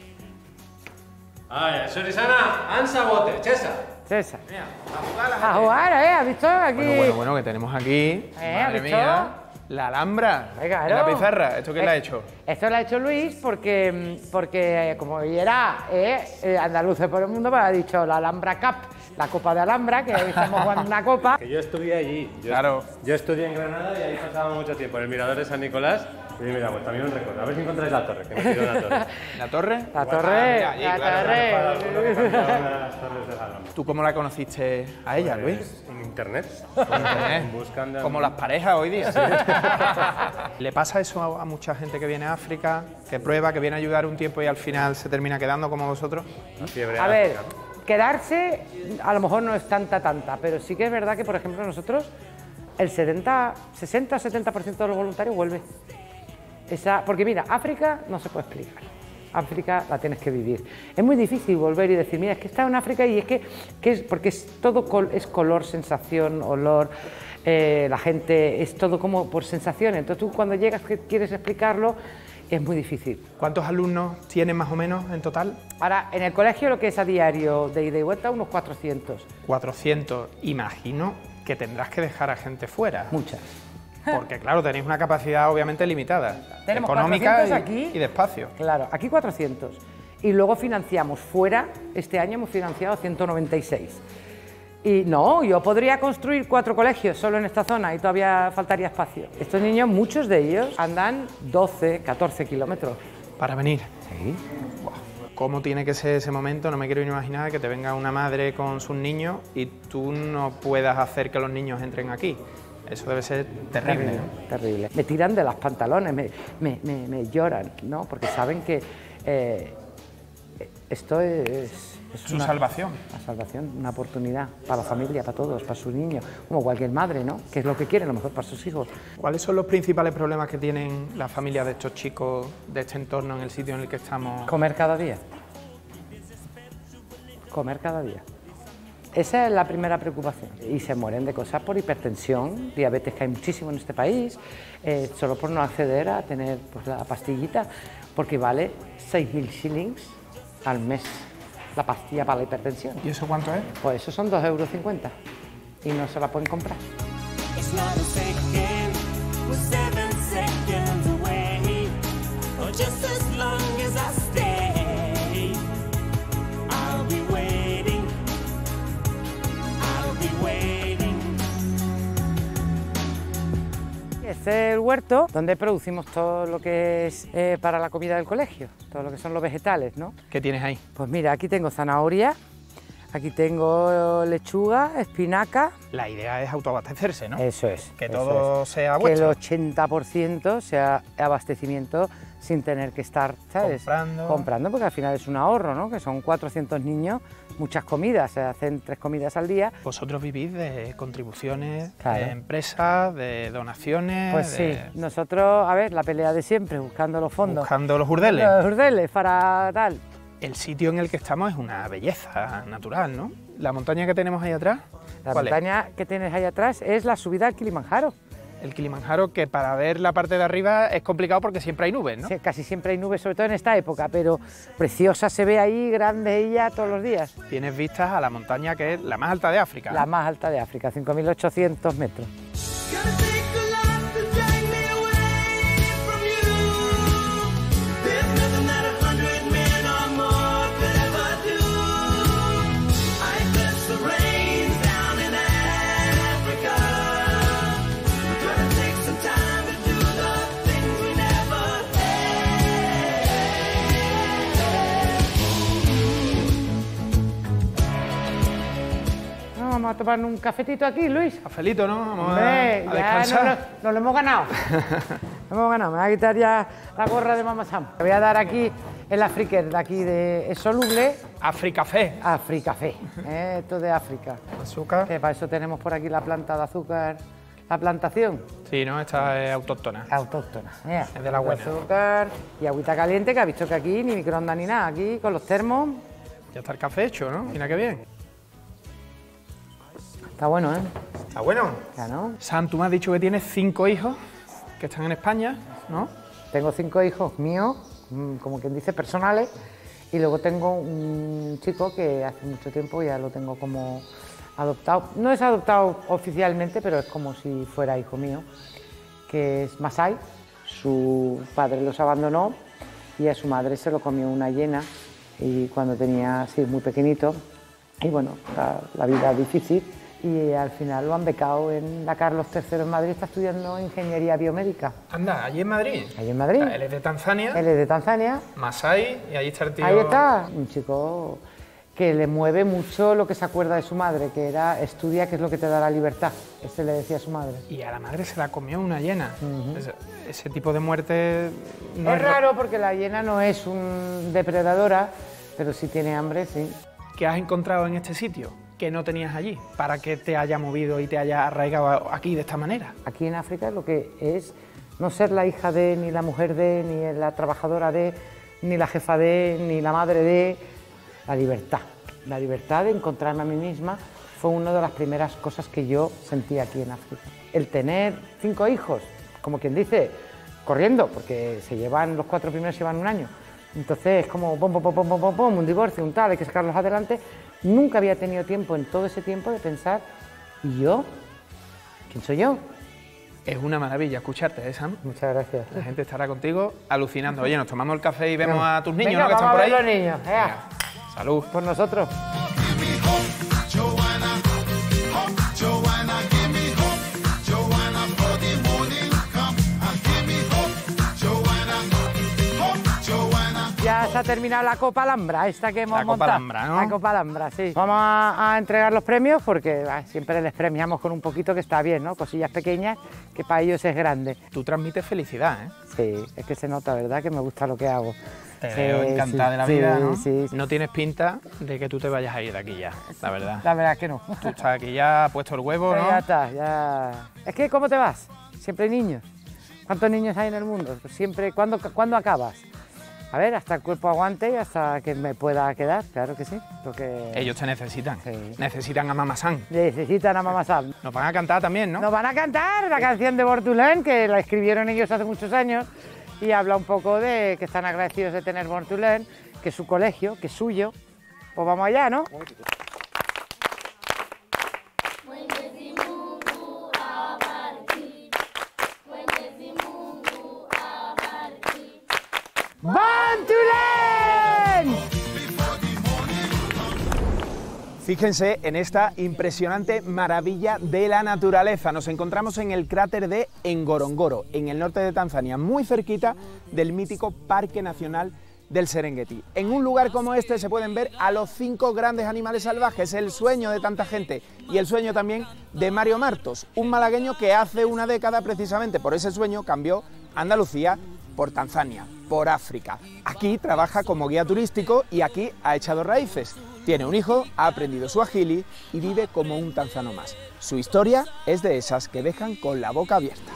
Ay, Suri sana Ansa bote, César. César. Mira, a jugar, ¿has visto? Aquí. Bueno, que tenemos aquí, ¿has madre visto? mía, la Alhambra Venga, en la pizarra. ¿Esto quién la ha hecho? Esto lo ha hecho Luis porque como era andaluces por el mundo, pues ha dicho la Alhambra Cup, la Copa de Alhambra, que hoy estamos jugando una copa. Que yo estudié allí. Claro. Yo estudié en Granada y ahí pasaba mucho tiempo en el mirador de San Nicolás. Y mira, pues también un récord. A ver si encontráis la torre, que me tiró la torre. ¿La torre? La torre, la torre. ¿Tú cómo la conociste a ella, Luis? En internet. Por internet. Buscando. Como las parejas hoy día. ¿Sí? ¿Le pasa eso a mucha gente que viene a África, que prueba, que viene a ayudar un tiempo y al final se termina quedando como vosotros? A ver, quedarse a lo mejor no es tanta, pero sí que es verdad que, por ejemplo, nosotros el 60-70% de los voluntarios vuelve. Porque mira, África no se puede explicar. África la tienes que vivir. Es muy difícil volver y decir, mira, es que he estado en África y porque es color, sensación, olor, la gente, es todo como por sensaciones. Entonces tú cuando llegas que quieres explicarlo, es muy difícil. ¿Cuántos alumnos tienen más o menos en total? Ahora, en el colegio lo que es a diario de ida y vuelta, unos 400. 400, imagino que tendrás que dejar a gente fuera. Muchas. Porque claro, tenéis una capacidad obviamente limitada, Tenemos económica 400 aquí, y de espacio. Claro, aquí 400. Y luego financiamos fuera, este año hemos financiado 196. Y no, yo podría construir 4 colegios solo en esta zona y todavía faltaría espacio. Estos niños, muchos de ellos, andan 12, 14 kilómetros. Para venir. Sí. ¿Cómo tiene que ser ese momento? No me quiero ni imaginar que te venga una madre con sus niños y tú no puedas hacer que los niños entren aquí. Eso debe ser terrible, ¿no? Terrible. Me tiran de los pantalones, me lloran, ¿no? Porque saben que esto es su salvación. Una salvación, una oportunidad para la familia, para todos, para sus niños, como cualquier madre, ¿no? Que es lo que quiere, lo mejor para sus hijos. ¿Cuáles son los principales problemas que tienen las familias de estos chicos, de este entorno, en el sitio en el que estamos? Comer cada día. Comer cada día. Esa es la primera preocupación. Y se mueren de cosas por hipertensión, diabetes, que hay muchísimo en este país, solo por no acceder a tener pues, la pastillita, porque vale 6.000 shillings al mes la pastilla para la hipertensión. ¿Y eso cuánto es? Pues eso son 2,50 € y no se la pueden comprar. Este es el huerto donde producimos todo lo que es para la comida del colegio, todo lo que son los vegetales, ¿no? ¿Qué tienes ahí? Pues mira, aquí tengo zanahoria, aquí tengo lechuga, espinaca. La idea es autoabastecerse, ¿no? Eso es. Que eso todo es. sea vuestro. Que el 80% sea abastecimiento sin tener que estar, ¿sabes? Comprando, porque al final es un ahorro, ¿no? Que son 400 niños, muchas comidas, se hacen 3 comidas al día. Vosotros vivís de contribuciones, claro, de empresas, de donaciones. Pues sí, nosotros, a ver, la pelea de siempre, buscando los fondos. Buscando los urdeles. Los urdeles para tal. El sitio en el que estamos es una belleza natural, ¿no? La montaña que tenemos ahí atrás, La ¿cuál es? montaña que tienes ahí atrás es la subida al Kilimanjaro. El Kilimanjaro, que para ver la parte de arriba es complicado porque siempre hay nubes, ¿no? Sí, casi siempre hay nubes, sobre todo en esta época, pero preciosa se ve ahí, grande ella todos los días. Tienes vistas a la montaña que es la más alta de África. La más alta de África, 5.800 metros. Vamos a tomar un cafetito aquí, Luis. Cafelito, ¿no? Vamos Hombre, a ya descansar. nos lo hemos ganado. Lo hemos ganado. Me voy a quitar ya la gorra de Mama Sam. Me voy a dar aquí el Afriker de aquí de soluble. Africafé. Africafé, esto de África. Azúcar. Que para eso tenemos por aquí la planta de azúcar, la plantación. Sí, ¿no? Esta es autóctona. Autóctona. Mira, Es de la buena. azúcar y agüita caliente, que ha visto que aquí ni microondas ni nada. Aquí con los termos. Ya está el café hecho, ¿no? Mira qué bien. Está bueno, ¿eh? Está bueno. Ya, ¿no? Sam, tú me has dicho que tienes 5 hijos que están en España, ¿no? Tengo 5 hijos míos, como quien dice, personales, y luego tengo un chico que hace mucho tiempo ya lo tengo como adoptado. No es adoptado oficialmente, pero es como si fuera hijo mío, que es Masai. Su padre los abandonó y a su madre se lo comió una hiena y cuando tenía, sí, muy pequeñito, y bueno, la vida difícil. Y al final lo han becado en la Carlos III en Madrid, está estudiando ingeniería biomédica. Anda, allí en Madrid. Allí en Madrid. O sea, él es de Tanzania. Él es de Tanzania. Masai, y ahí está el tío. Ahí está, un chico que le mueve mucho lo que se acuerda de su madre, que era estudia, que es lo que te da la libertad. Este le decía a su madre. Y a la madre se la comió una hiena. Ese tipo de muerte no es raro porque la hiena no es un depredadora, pero si tiene hambre, sí. ¿Qué has encontrado en este sitio que no tenías allí para que te haya movido y te haya arraigado aquí de esta manera? Aquí en África lo que es no ser la hija de, ni la mujer de, ni la trabajadora de, ni la jefa de, ni la madre de, la libertad. La libertad de encontrarme a mí misma fue una de las primeras cosas que yo sentí aquí en África. El tener 5 hijos, como quien dice, corriendo, porque los 4 primeros llevan un año. Entonces es como un divorcio, un tal, hay que sacarlos adelante. Nunca había tenido tiempo en todo ese tiempo de pensar, ¿y yo? ¿Quién soy yo? Es una maravilla escucharte, ¿eh, Sam? Muchas gracias. La gente estará contigo alucinando. Oye, nos tomamos el café y vemos a tus niños, Venga, ¿no? Que están vamos por a ahí. ver los niños. Venga, salud. Por nosotros. Ya se ha terminado la Copa Alhambra, esta que hemos La Copa montado. Alhambra, ¿no? La Copa Alhambra, sí. Vamos a entregar los premios porque siempre les premiamos con un poquito que está bien, ¿no? Cosillas pequeñas que para ellos es grande. Tú transmites felicidad, ¿eh? Sí, es que se nota, ¿verdad? Que me gusta lo que hago. Te veo encantada de la sí, vida, ¿no? Sí. No tienes pinta de que tú te vayas a ir de aquí ya, la verdad. La verdad es que no. Tú estás aquí ya, puesto el huevo, ¿no? Ya está, ya. Es que, ¿cómo te vas? Siempre hay niños. ¿Cuántos niños hay en el mundo? Pues siempre, ¿cuándo acabas? A ver, hasta el cuerpo aguante y hasta que me pueda quedar, claro que sí. Porque... Ellos te necesitan. Sí. Necesitan a Mama Sam. Necesitan a Mama Sam. Nos van a cantar también, ¿no? Nos van a cantar la canción de Born-to-Learn, que la escribieron ellos hace muchos años, y habla un poco de que están agradecidos de tener Born-to-Learn, que es su colegio, que es suyo. Pues vamos allá, ¿no? Born-to-Learn. Fíjense en esta impresionante maravilla de la naturaleza. Nos encontramos en el cráter de Ngorongoro, en el norte de Tanzania, muy cerquita del mítico Parque Nacional del Serengeti. En un lugar como este se pueden ver a los 5 grandes animales salvajes, el sueño de tanta gente y el sueño también de Mario Martos, un malagueño que hace una década precisamente por ese sueño cambió Andalucía por Tanzania, por África. Aquí trabaja como guía turístico y aquí ha echado raíces. Tiene un hijo, ha aprendido suajili y vive como un tanzano más. Su historia es de esas que dejan con la boca abierta.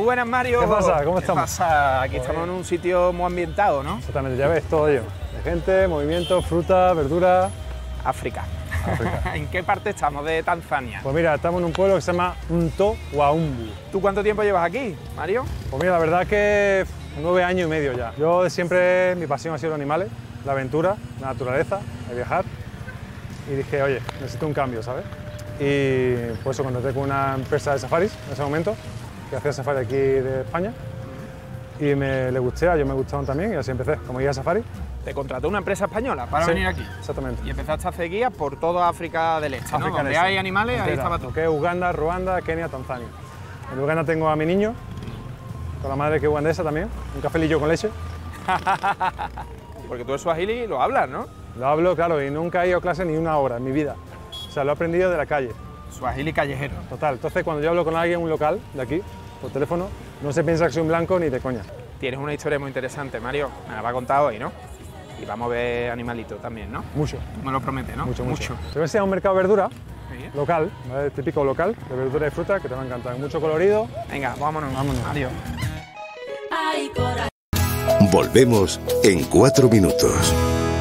buenas, Mario. ¿Qué pasa? ¿Cómo ¿Qué estamos? pasa? Aquí estamos en un sitio muy ambientado, ¿no? Exactamente, ya ves todo ello. De gente, movimiento, fruta, verdura. África. África. ¿En qué parte estamos de Tanzania? Pues mira, estamos en un pueblo que se llama Mtowaumbu. ¿Tú cuánto tiempo llevas aquí, Mario? Pues mira, la verdad que 9 años y medio ya. Yo de siempre, mi pasión ha sido los animales, la aventura, la naturaleza, el viajar. Y dije, oye, necesito un cambio, ¿sabes? Y por eso contacté con una empresa de safaris en ese momento, que hacía safari aquí de España. Y le gusté, a ellos me gustaron también y así empecé, como guía safari. Te contrató una empresa española para Sí, venir aquí. Exactamente. Y empezaste a hacer guías por toda África del Este, ¿no? África Donde del Este. hay animales, ahí Entera, estaba tú. lo que es Uganda, Ruanda, Kenia, Tanzania. En Uganda tengo a mi niño, con la madre que es ugandesa también, un cafelillo con leche. Porque tú el suajili lo hablas, ¿no? Lo hablo, claro, y nunca he ido a clase ni una hora en mi vida. O sea, lo he aprendido de la calle. Suajili callejero. Total, entonces cuando yo hablo con alguien en un local de aquí, por teléfono, no se piensa que soy un blanco ni de coña. Tienes una historia muy interesante, Mario. Me la va a contar hoy, ¿no? Y vamos a ver animalitos también, ¿no? Mucho. Tú me lo prometes, ¿no? Mucho. Te voy a enseñar un mercado de verdura local, ¿vale? Típico local, de verdura y fruta, que te va a encantar. Mucho colorido. Venga, vámonos. Mario. Volvemos en 4 minutos.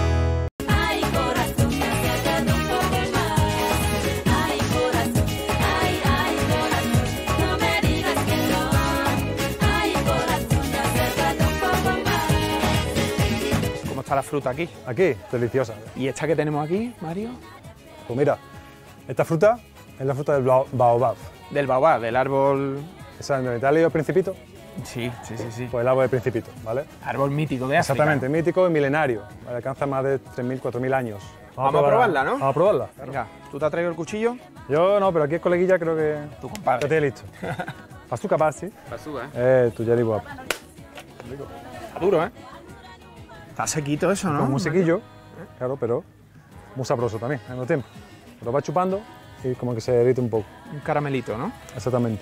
¿Cómo está la fruta aquí? Aquí, deliciosa. ¿Y esta que tenemos aquí, Mario? Pues mira, esta fruta es la fruta del baobab. Del baobab, del árbol... Exactamente. ¿Te has leído El Principito? Sí. Pues el árbol del Principito, ¿vale? Árbol mítico de África. Exactamente, mítico y milenario. ¿Vale? Alcanza más de 3.000, 4.000 años. Vamos a probarla, ¿no? Vamos a probarla. Venga, ¿tú te has traído el cuchillo? Yo no, pero aquí el coleguilla creo que... Tu compadre. Ya tiene listo. ¿Vas tú capaz, sí? Pasúa, Tu jelly guap. Está duro, ¿eh? Está sequito eso, ¿no? Con un sequillo, claro, pero muy sabroso también, al mismo tiempo. Lo vas chupando y como que se derrite un poco. Un caramelito, ¿no? Exactamente.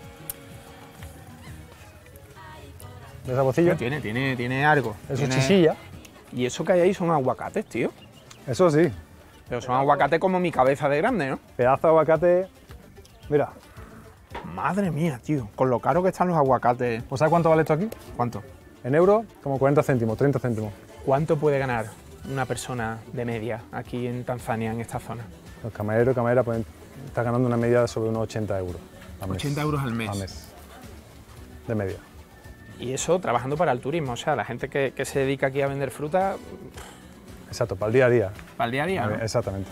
¿Ves sabocillo? Tiene algo. Eso es Tiene- chichilla. Y eso que hay ahí son aguacates, tío. Eso sí. Pero son aguacates como mi cabeza de grande, ¿no? Pedazo de aguacate. Mira. Madre mía, tío. Con lo caro que están los aguacates. ¿Pues sabes cuánto vale esto aquí? ¿Cuánto? En euros, como 40 céntimos, 30 céntimos. ¿Cuánto puede ganar una persona de media aquí en Tanzania, en esta zona? Los camareros y camareras pueden estar ganando una media de sobre unos 80 euros al mes. 80 euros al mes. Al mes. De media. Y eso trabajando para el turismo. O sea, la gente que se dedica aquí a vender fruta, Exacto, para el día a día. para el día a día, ¿no? Exactamente.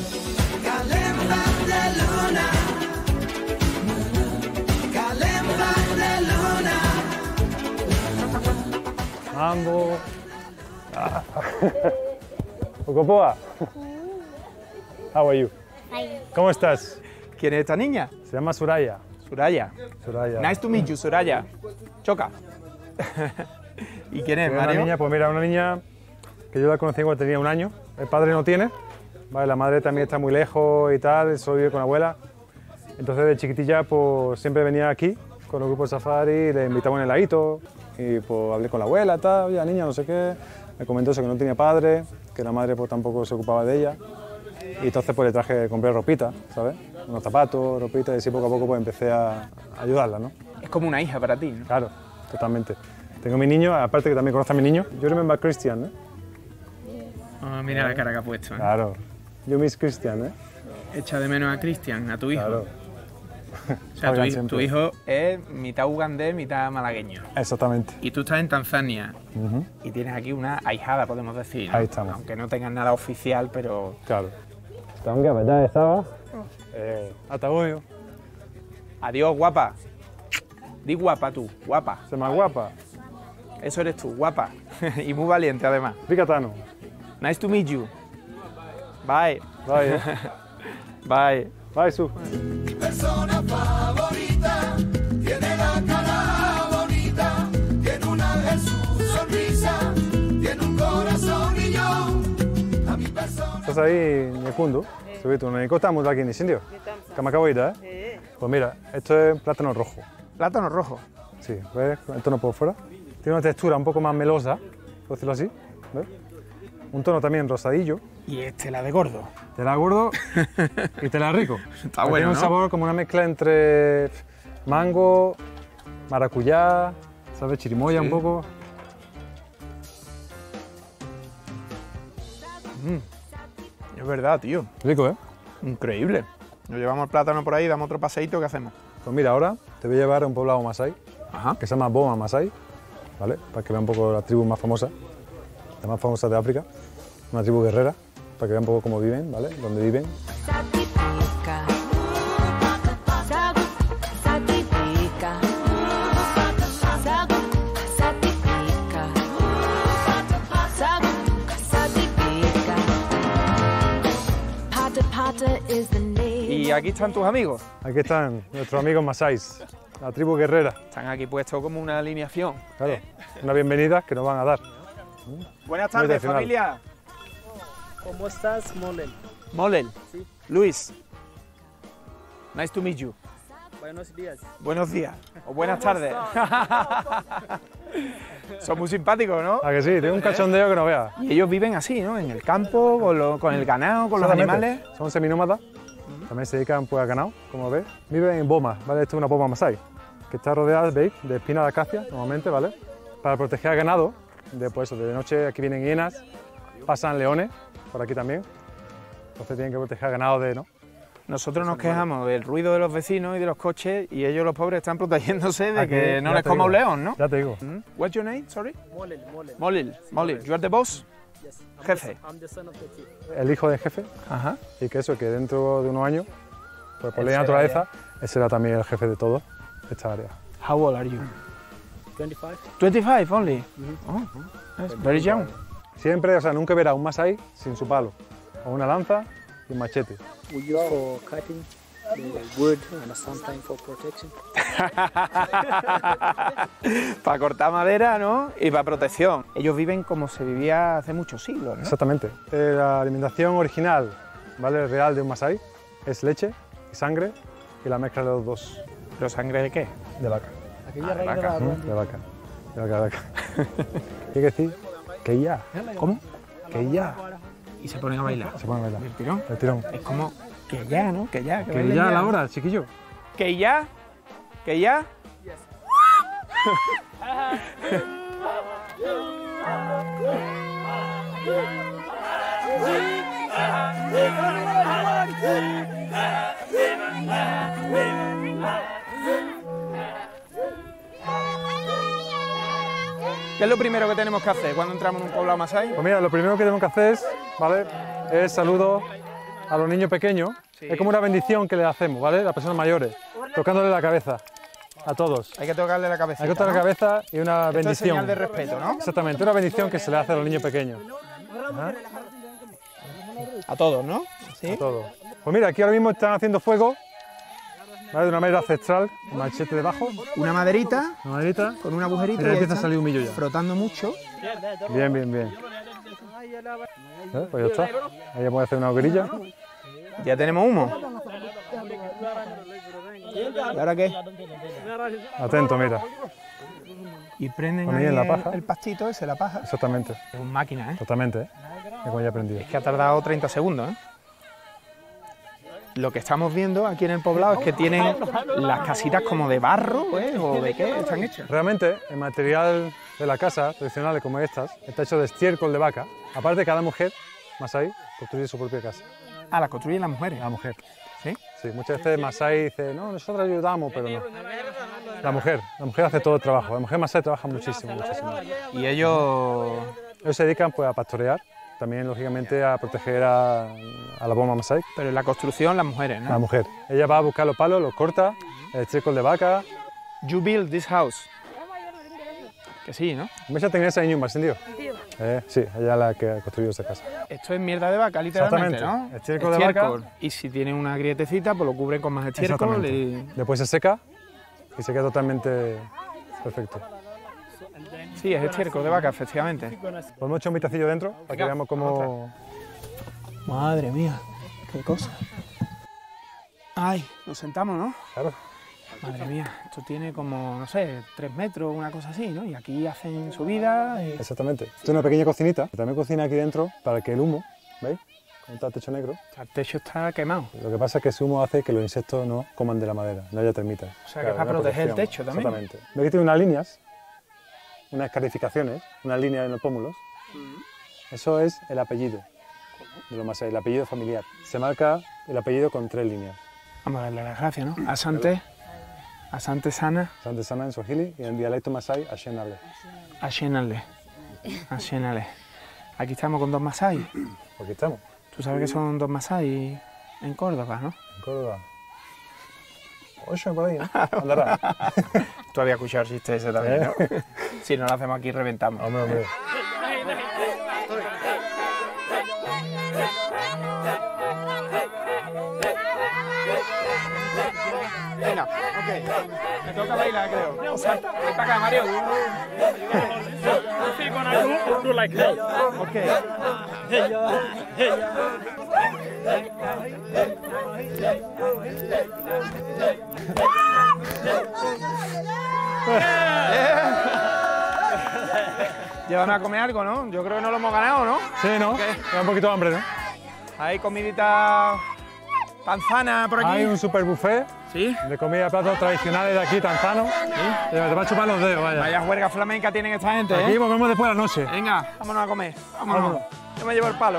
Mambo. Okopoa. How are you? ¿Cómo estás? ¿Quién es esta niña? Se llama Suraya. Suraya. Suraya. Nice to meet you, Suraya. Choca. ¿Y quién es, Una Mario? niña, pues mira, una niña que yo la conocí cuando tenía 1 año. El padre no tiene, ¿vale? La madre también está muy lejos y tal, solo vive con la abuela. Entonces de chiquitilla pues siempre venía aquí con los grupos de safari, le invitaba un heladito y pues hablé con la abuela, tal, oye, niña, no sé qué. Me comentó eso, que no tenía padre, que la madre pues tampoco se ocupaba de ella. Y entonces pues le traje, compré ropita, ¿sabes? Unos zapatos, ropita, y así poco a poco pues empecé a ayudarla, ¿no? Es como una hija para ti, ¿no? Claro, totalmente. Tengo mi niño, aparte que también conoce a mi niño. Yo remember Christian, ¿eh? Oh, mira la cara que ha puesto, ¿eh? Claro. Yo miss Christian, ¿eh? Echa de menos a Cristian, a tu hijo. Claro. O sea, Oigan, tu siempre. hijo es mitad ugandés, mitad malagueño. Exactamente. Y tú estás en Tanzania Ujú. y tienes aquí una ahijada, podemos decir, ¿no? Ahí estamos. Aunque no tengas nada oficial, pero... Claro. Tonga, ¿verdad? ¿Estaba? Hasta hoy. Adiós, guapa. Di guapa tú, guapa. Se más guapa. Eso eres tú, guapa. Y muy valiente, además. Ricatano. Nice to meet you. Bye. Bye. Bye. Bye, Su. Persona favorita, tiene la cara bonita, tiene un ángel su sonrisa, tiene un corazón y yo, a mi persona. ¿Estás ahí, Nyekundu? Subito, ¿no estamos aquí en Isindio? Kamakaboida, ¿eh? Pues mira, esto es plátano rojo. Plátano rojo. Sí, ¿ves? El tono por fuera. Tiene una textura un poco más melosa, por decirlo así. ¿Ves? Un tono también rosadillo. Y este la de gordo. Te la gordo y te la rico. Está Porque bueno, tiene un ¿no? sabor como una mezcla entre mango, maracuyá, ¿sabes? Chirimoya un poco. Es verdad, tío. Rico, ¿eh? Increíble. Nos llevamos el plátano por ahí, damos otro paseíto, ¿qué hacemos? Pues mira, ahora te voy a llevar a un poblado masái, que se llama Boma Masái, ¿vale? Para que vean un poco la tribu más famosa, la más famosa de África, una tribu guerrera, para que vean un poco cómo viven, ¿vale? Dónde viven. Y aquí están tus amigos. Aquí están nuestros amigos masáis, la tribu guerrera. Están aquí puestos como una alineación. Claro, una bienvenida que nos van a dar. Buenas tardes, tradicional. familia. ¿Cómo estás, Molel? Molel. Sí. Luis. Nice to meet you. Buenos días. Buenos días. O buenas ¿Cómo tardes. Son muy simpáticos, ¿no? ¿A que sí? Tiene un cachondeo que no veas. Y ellos viven así, ¿no? En el campo, con el ganado, con los Exactamente. animales. Son seminómadas, también se dedican pues, a ganado, como ves. Viven en bomas, ¿vale? Esto es una boma masái, que está rodeada, ¿veis?, de espinas de acacia, normalmente, ¿vale? Para proteger al ganado, después de noche aquí vienen hienas, pasan leones, por aquí también. Entonces tienen que proteger al ganado de, ¿no? Nosotros nos quejamos del ruido de los vecinos y de los coches y ellos, los pobres, están protegiéndose de Aquí, que no ya les te coma digo. un león, ¿no? Ya te digo. What's your name, sorry? Molel, Molel. Molil. Molil. You are the boss? Yes. Jefe. I'm the son of the chief. El hijo del jefe, Ajá. y que eso, que dentro de unos años, pues por Él ley de será naturaleza, él será también el jefe de todo esta área. How old are you? 25. 25 only? Oh, that's very young. Siempre, o sea, nunca verá un masái sin su palo, o una lanza y un machete. We use for cutting the wood and sometimes for protection. Para cortar madera, ¿no? Y para protección. Ellos viven como se vivía hace muchos siglos, ¿no? Exactamente. La alimentación original, ¿vale?, real de un masái es leche y sangre y la mezcla de los dos. ¿Pero sangre de qué? De vaca. Aquella raíz de De la vaca. De vaca. De vaca. Hay que decir que ya. ¿Cómo? Que ya. Y se ponen a bailar. Se pone a bailar. ¿El tirón? El tirón. Es como que ya, ¿no? Que ya. Que bailen ya a la hora, chiquillo. Que ya. Que ya. ¿Qué es lo primero que tenemos que hacer cuando entramos en un poblado masái? Pues mira, lo primero que tenemos que hacer es, ¿vale?, es saludo a los niños pequeños. Sí. Es como una bendición que le hacemos, ¿vale?, a las personas mayores, tocándole la cabeza a todos. Hay que tocarle la cabeza. Hay que tocar la cabeza y una Esto es bendición. señal de respeto, ¿no? Exactamente, una bendición que se le hace a los niños pequeños. Ajá. A todos, ¿no? ¿Sí? A todos. Pues mira, aquí ahora mismo están haciendo fuego, ¿vale?, de una manera ancestral, con machete debajo. Una maderita. Una maderita. Con un agujerito. Y ya y empieza a está salir humillo ya. Frotando mucho. Bien, bien, bien. Pues ya está. Ahí ya puede hacer una hoguerilla. Ya tenemos humo. ¿Y ahora qué? Atento, mira. Y prenden Ponéis ahí en la paja. el pastito ese, la paja. Exactamente. Es una máquina, ¿eh? Totalmente, ¿eh? Es como ya he aprendido. Es que ha tardado 30 segundos, ¿eh? Lo que estamos viendo aquí en el poblado es que tienen las casitas como de barro, ¿eh? ¿O de qué están hechas? Realmente, el material de la casa, tradicionales como estas, está hecho de estiércol de vaca. Aparte, cada mujer masái construye su propia casa. Ah, la construyen las mujeres. La mujer. ¿Sí? Sí, muchas veces masái dice, no, nosotros ayudamos, pero no. La mujer hace todo el trabajo. La mujer masái trabaja muchísimo, muchísimo. Y ellos se dedican pues a pastorear, también lógicamente a proteger a la boma masái. Pero en la construcción las mujeres, ¿no? La mujer. Ella va a buscar los palos, los corta, el estiércol de vaca. You build this house. Que sí, ¿no? ¿Me ya tenés ese niño más encendido? Sí, ella es la que ha construido esa casa. Esto es mierda de vaca, literalmente, ¿no? Exactamente. Estiércol de vaca. Y si tiene una grietecita, pues lo cubren con más estiércol. Exactamente. Después se seca y se queda totalmente perfecto. Sí, es estiércol de vaca, efectivamente. Ponemos un vistacillo dentro para que veamos cómo... Madre mía, qué cosa. Ay, nos sentamos, ¿no? Claro. Madre mía, esto tiene como, no sé, 3 metros, una cosa así, ¿no? Y aquí hacen su vida. Exactamente. Esto es una pequeña cocinita. También cocina aquí dentro para que el humo, ¿veis?, está el techo negro. El techo está quemado. Lo que pasa es que ese humo hace que los insectos no coman de la madera, no haya termitas. O sea, que es para proteger el techo también. Exactamente. Ve que tiene unas líneas, unas escarificaciones, unas líneas en los pómulos. Eso es el apellido de los masái, el apellido familiar. Se marca el apellido con 3 líneas. Vamos a darle las gracias, ¿no? Asante. Asante Sana. Asante Sana en Swahili y en dialecto masái, Ashenale. Ashenale. Ashenale. Aquí estamos con 2 masái. Aquí estamos. Tú sabes que son 2 masái en Córdoba, ¿no? En Córdoba. Oye, por ahí, ¿no? Andará. Tú habías escuchado el chiste ese también, ¿no? Si no lo hacemos aquí, reventamos. Hombre, hombre. Venga, ok. Me toca bailar, creo. Salta. Ven para acá, Mario. Do like that. Ok. Llévanos a comer algo, ¿no? Yo creo que no lo hemos ganado, ¿no? Sí, ¿no? Okay. Da un poquito de hambre, ¿no? Hay comidita tanzana por aquí. Hay un super buffet. ¿Sí? De comida, platos tradicionales de aquí, tanzanos. ¿Sí? Te va a chupar los dedos, vaya. Vaya juerga flamenca tienen esta gente, ¿eh? Aquí volvemos después de la noche. Venga, vámonos a comer. Vámonos. Yo me llevo el palo.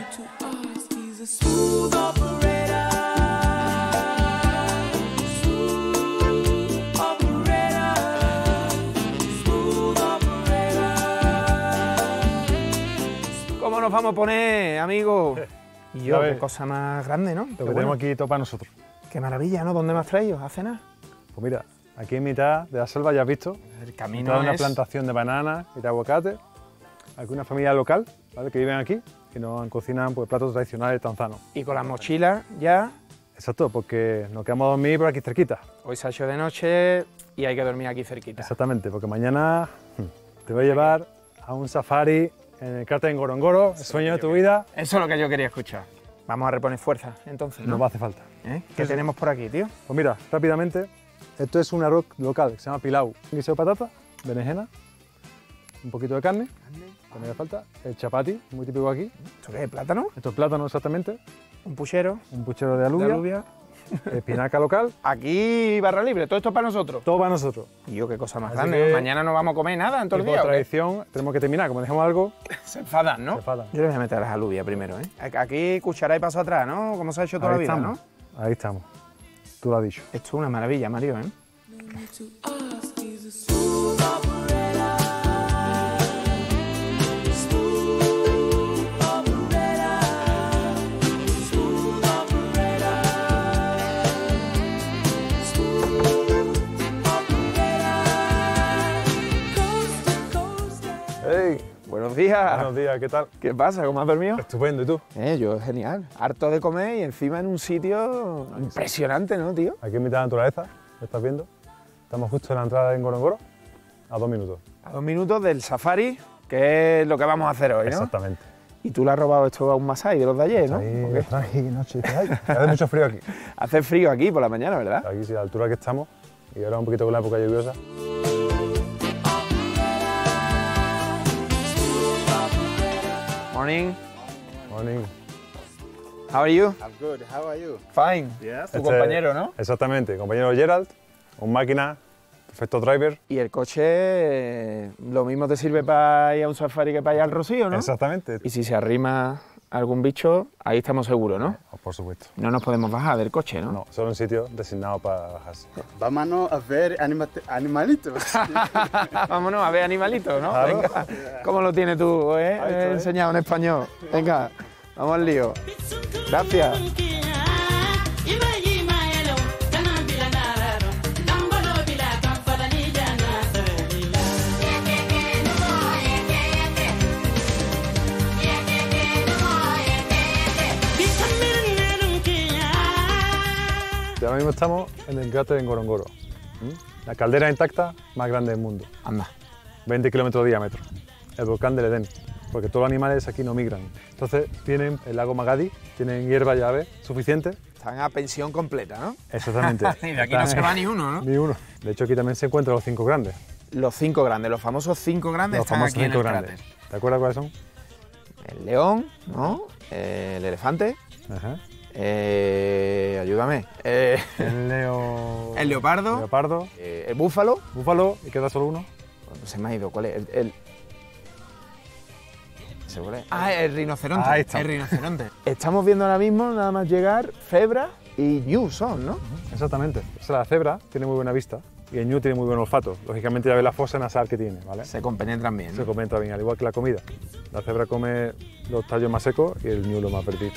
¿Cómo nos vamos a poner, amigo? Y yo, qué cosa más grande, ¿no? Lo que tenemos aquí todo para nosotros. Qué maravilla, ¿no? ¿Dónde me has traído a cenar? Pues mira, aquí en mitad de la selva ya has visto. El camino toda una es... plantación de bananas y de aguacate. Alguna familia local, ¿vale? Que viven aquí y nos cocinan pues, platos tradicionales tanzanos. Y con las mochilas ya... Exacto, porque nos quedamos a dormir por aquí cerquita. Hoy se ha hecho de noche y hay que dormir aquí cerquita. Exactamente, porque mañana te voy a llevar a un safari en el cráter de Ngorongoro, el sueño de tu vida. Eso es lo que yo quería escuchar. Vamos a reponer fuerza, entonces, ¿no? Nos va a hacer falta. ¿Qué tenemos por aquí, tío? Pues mira, rápidamente, esto es un arroz local que se llama pilau. Un guiso de patata, berenjena, un poquito de carne, que me hace falta, el chapati, muy típico aquí. ¿Esto qué es, plátano? Esto es plátano, exactamente. Un puchero. Un puchero de alubia. Espinaca local. Aquí barra libre, todo esto para nosotros. Todo para nosotros. Y yo, qué cosa más grande, ¿no? Mañana no vamos a comer nada en todo el día. Por tradición, tenemos que terminar, como dejamos algo... Se enfadan, ¿no? Se enfadan. Yo le voy a meter las alubias primero, ¿eh? Aquí cuchara y paso atrás, ¿no? Como se ha hecho toda la vida, ¿no? Ahí estamos. Tú lo has dicho. Esto es una maravilla, Mario, ¿eh? Buenos días. Buenos días, ¿qué tal? ¿Qué pasa? ¿Cómo has dormido? Estupendo, ¿y tú? Yo, genial. Harto de comer y encima en un sitio impresionante, ¿no, tío? Aquí en mitad de la naturaleza, ¿lo estás viendo? Estamos justo en la entrada de Ngorongoro, a 2 minutos. A 2 minutos del safari, que es lo que vamos a hacer hoy, ¿no? Exactamente. Y tú le has robado esto a un masái de los de ayer, ¿no? Ahí, noche. Hace mucho frío aquí. Hace frío aquí por la mañana, ¿verdad? Aquí sí, a la altura que estamos, y ahora un poquito con la época lluviosa. Morning. Morning. How are you? I'm good. How are you? Fine. Yes. Tu compañero, ¿no? Exactamente, compañero Gerald, un máquina, perfecto driver. Y el coche lo mismo te sirve para ir a un safari que para ir al Rocío, ¿no? Exactamente. Y si se arrima algún bicho, ahí estamos seguros, ¿no? Por supuesto. No nos podemos bajar del coche, ¿no? No, solo un sitio designado para bajarse. Vámonos a ver animalitos. Vámonos a ver animalitos, ¿no? Claro. Venga, ¿cómo lo tienes tú, Ahí está, enseñado en español? Venga, vamos al lío. Gracias. Ahora mismo estamos en el cráter de Ngorongoro, la caldera intacta más grande del mundo. Anda. 20 kilómetros de diámetro, el volcán del Edén, porque todos los animales aquí no migran. Entonces tienen el lago Magadi, tienen hierba y ave suficiente. Están a pensión completa, ¿no? Exactamente. Y de aquí no se va ni uno, ¿no? Ni uno. De hecho aquí también se encuentran los 5 grandes. Los 5 grandes, los famosos 5 grandes Los están famosos aquí en 5 el grandes. cráter. ¿Te acuerdas cuáles son? el león, ¿no? El elefante. Ajá. Ayúdame. El leopardo. Leopardo. El búfalo. Búfalo, y queda solo uno. Bueno, se me ha ido. ¿Cuál es? ¿Cuál es? Ah, el rinoceronte. Ahí está. El rinoceronte. Estamos viendo ahora mismo nada más llegar cebra y ñu son, ¿no? Exactamente. O sea, la cebra tiene muy buena vista y el ñu tiene muy buen olfato. Lógicamente ya ve la fosa nasal que tiene, ¿vale? Se compenetran bien, ¿no? Se compenetran bien, al igual que la comida. La cebra come los tallos más secos y el ñu los más verditos.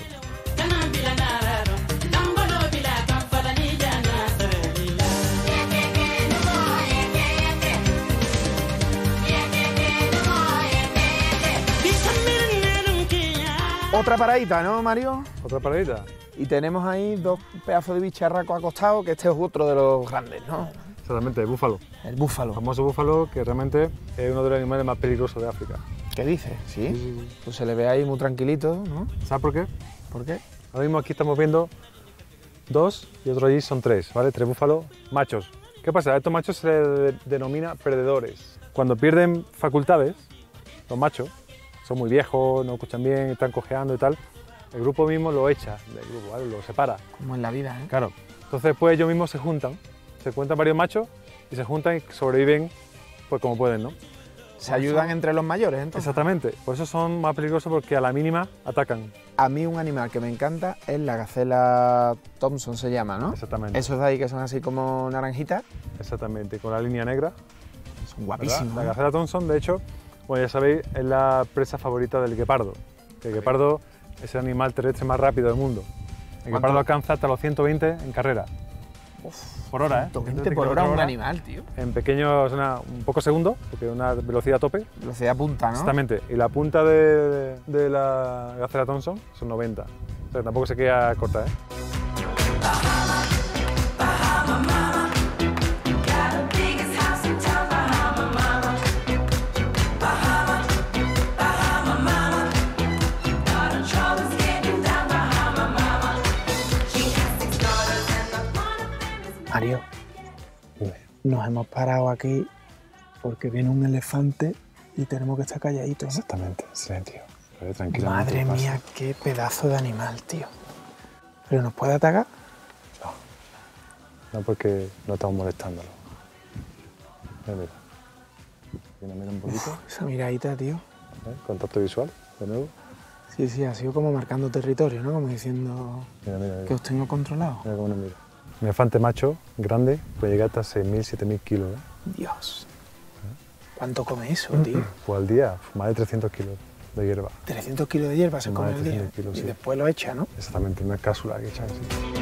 Otra paradita, ¿no, Mario? Otra paradita. Y tenemos ahí dos pedazos de bicharraco acostados, que este es otro de los grandes, ¿no? Exactamente, el búfalo. El búfalo. El famoso búfalo, que realmente es uno de los animales más peligrosos de África. ¿Qué dices? ¿Sí? Pues se le ve ahí muy tranquilito, ¿no? ¿Sabes por qué? ¿Por qué? Ahora mismo aquí estamos viendo 2 y otro allí son 3, ¿vale? 3 búfalos machos. ¿Qué pasa? A estos machos se les denomina perdedores. Cuando pierden facultades, los machos, son muy viejos, no escuchan bien, están cojeando y tal, el grupo mismo lo echa del grupo, ¿vale? Lo separa. Como en la vida, ¿eh? Claro. Entonces pues ellos mismos se juntan, se cuentan varios machos y se juntan y sobreviven pues como pueden, ¿no? Se ayudan entre los mayores, entonces. Exactamente, por eso son más peligrosos porque a la mínima atacan. A mí un animal que me encanta es la gacela Thompson, se llama, ¿no? Exactamente. Esos de ahí que son así como naranjitas. Exactamente, con la línea negra. Son guapísimos. La gacela Thompson, de hecho, bueno, ya sabéis, es la presa favorita del guepardo. El guepardo es el animal terrestre más rápido del mundo. El guepardo alcanza hasta los 120 en carrera. Por hora, 120 por hora un animal, tío. En pequeños, un poco segundos, porque es una velocidad a tope. Velocidad punta, ¿no? Exactamente. Y la punta de la gacela Thompson son 90. O sea, tampoco se queda corta, ¿eh? Mario, nos hemos parado aquí porque viene un elefante y tenemos que estar calladitos, ¿no? Exactamente, silencio. Tranquilamente. Madre mía, qué pedazo de animal, tío. ¿Pero nos puede atacar? No, porque no estamos molestándolo. Mira un poquito. Esa miradita, tío. Contacto visual, de nuevo. Sí, sí, ha sido como marcando territorio, ¿no? Como diciendo que os tengo controlado. Mira cómo nos mira. Un elefante macho, grande, puede llegar hasta 6.000, 7.000 kilos. Dios. ¿Cuánto come eso, tío? Pues al día, más de 300 kilos de hierba. 300 kilos de hierba se come al día. Kilos, y sí. después lo echa, ¿no? Exactamente, una cápsula que echan así.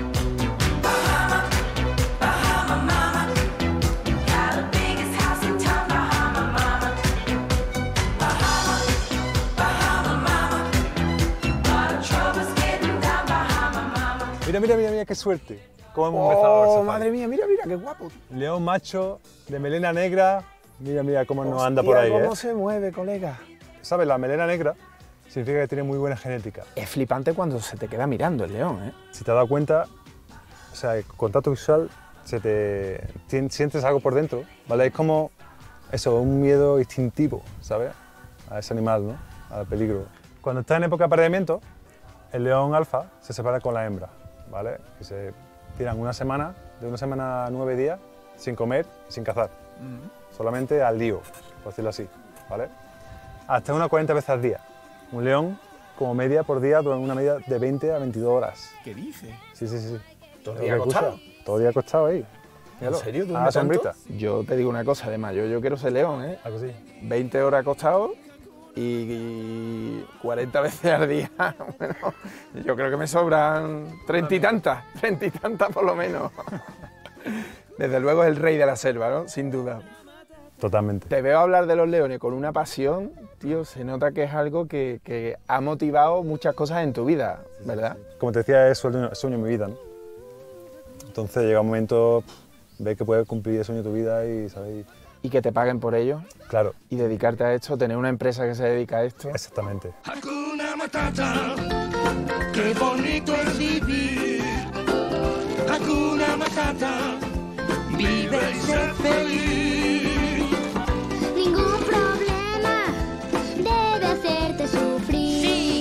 Mira, qué suerte. ¿Cómo hemos empezado el safari? Madre mía, mira, qué guapo. León macho, de melena negra. Mira cómo nos anda por ahí, ¿Cómo se mueve, colega? ¿Sabes? La melena negra significa que tiene muy buena genética. Es flipante cuando se te queda mirando el león, ¿eh? Si te has dado cuenta, o sea, el contacto visual, sientes algo por dentro, ¿vale? Es como eso, un miedo instintivo, ¿sabes? A ese animal, ¿no? Al peligro. Cuando está en época de apareamiento, el león alfa se separa con la hembra, ¿vale? Y se tiran de una semana a 9 días, sin comer y sin cazar. Solamente al lío, por decirlo así, ¿vale? Hasta unas 40 veces al día. Un león, como media por día, durante una media de 20 a 22 horas. ¿Qué dices? Sí. ¿Todo el día acostado? Todo el día acostado ahí. ¿En serio? ¿Tú a la sombrita. Yo te digo una cosa, además, yo quiero ser león, ¿eh? ¿Algo así? 20 horas acostado y 40 veces al día. Bueno, yo creo que me sobran 30 y tantas por lo menos. Desde luego es el rey de la selva, ¿no? Sin duda. Totalmente. Te veo hablar de los leones con una pasión, tío, se nota que es algo que ha motivado muchas cosas en tu vida, ¿verdad? Como te decía, es el sueño de mi vida, ¿no? Entonces llega un momento, ves que puedes cumplir el sueño de tu vida y, ¿sabes? Y que te paguen por ello. Claro. Y dedicarte a esto, tener una empresa que se dedica a esto. Exactamente. Hakuna Matata, qué bonito es vivir. Hakuna Matata, vive y ser feliz. Ningún problema debe hacerte sufrir.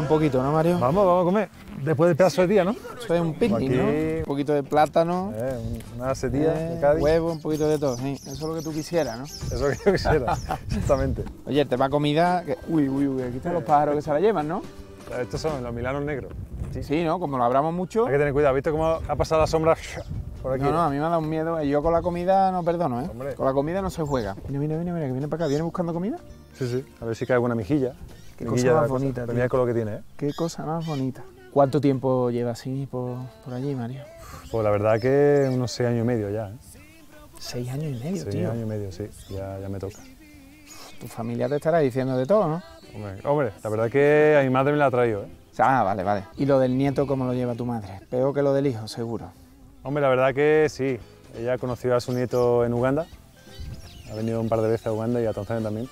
un poquito, ¿no, Mario? Vamos a comer. Después del pedazo de día, ¿no? Eso es un picnic, ¿no? Un poquito de plátano. Una setilla de Cádiz. Huevo, un poquito de todo, sí. Eso es lo que tú quisieras, ¿no? Eso es lo que yo quisiera, exactamente. Oye, el tema comida... Uy, aquí están los pájaros que se la llevan, ¿no? Estos son los milanos negros. Sí, ¿no? Como lo abramos mucho... Hay que tener cuidado. ¿Viste cómo ha pasado la sombra por aquí? No, a mí me ha dado un miedo. Yo con la comida no perdono, ¿eh? Hombre. Con la comida no se juega. Mira, que viene para acá. ¿Viene buscando comida? Sí. A ver si cae alguna mejilla. Qué cosa más bonita, tío. Mira con lo que tiene, ¿eh? Qué cosa más bonita. ¿Cuánto tiempo llevas así por allí, Mario? Pues la verdad que unos 6 años y medio ya, ¿eh? 6 años y medio, tío. 6 años y medio, sí. Ya me toca. Tu familia te estará diciendo de todo, ¿no? Hombre, la verdad que a mi madre me la ha traído, ¿eh? Ah, vale. ¿Y lo del nieto cómo lo lleva tu madre? Peor que lo del hijo, seguro. Hombre, la verdad que sí. Ella conoció a su nieto en Uganda. Ha venido un par de veces a Uganda y a Tanzania también.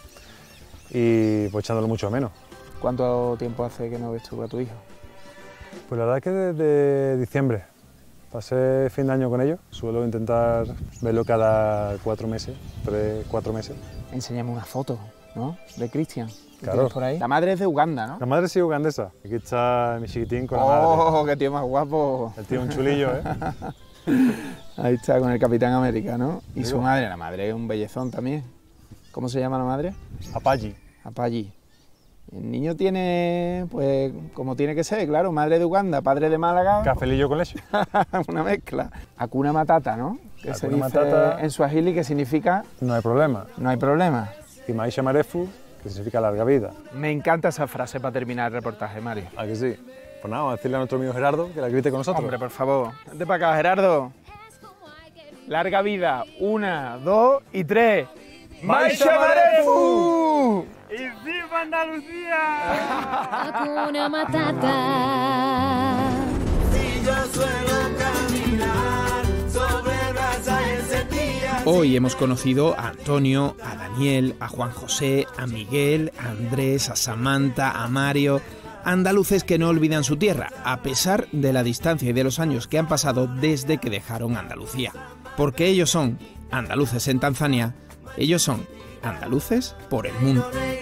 Y pues echándolo mucho menos. ¿Cuánto tiempo hace que no ves tú a tu hijo? Pues la verdad que desde diciembre. Pasé fin de año con ellos. Suelo intentar verlo cada 4 meses, 3, 4 meses. Enséñame una foto, ¿no? De Cristian. Claro. Por ahí. La madre es de Uganda, ¿no? La madre sí ugandesa. Aquí está mi chiquitín con la madre. ¡Oh, qué tío más guapo! El tío un chulillo, ¿eh? Ahí está, con el Capitán América, ¿no? Y su madre, la madre es un bellezón también. ¿Cómo se llama la madre? Apayi. El niño tiene, pues, como tiene que ser, claro, madre de Uganda, padre de Málaga. Cafelillo con leche. Una mezcla. Hakuna Matata, ¿no? Que se dice Matata en suajili, que significa... No hay problema. No hay problema. Y Maisha Marefu, que significa larga vida. Me encanta esa frase para terminar el reportaje, Mario. ¿A que sí? Pues nada, vamos a decirle a nuestro amigo Gerardo que la grite con nosotros. Hombre, por favor. Vente para acá, Gerardo. Larga vida. 1, 2 y 3. ¡Maisha Marefu! ¡Y viva Andalucía! Hakuna Matata. Si yo suelo caminar sobre brasa encendida. Hoy hemos conocido a Antonio, a Daniel, a Juan José, a Miguel, a Andrés, a Samantha, a Mario, andaluces que no olvidan su tierra, a pesar de la distancia y de los años que han pasado desde que dejaron Andalucía. Porque ellos son andaluces en Tanzania, ellos son andaluces por el mundo.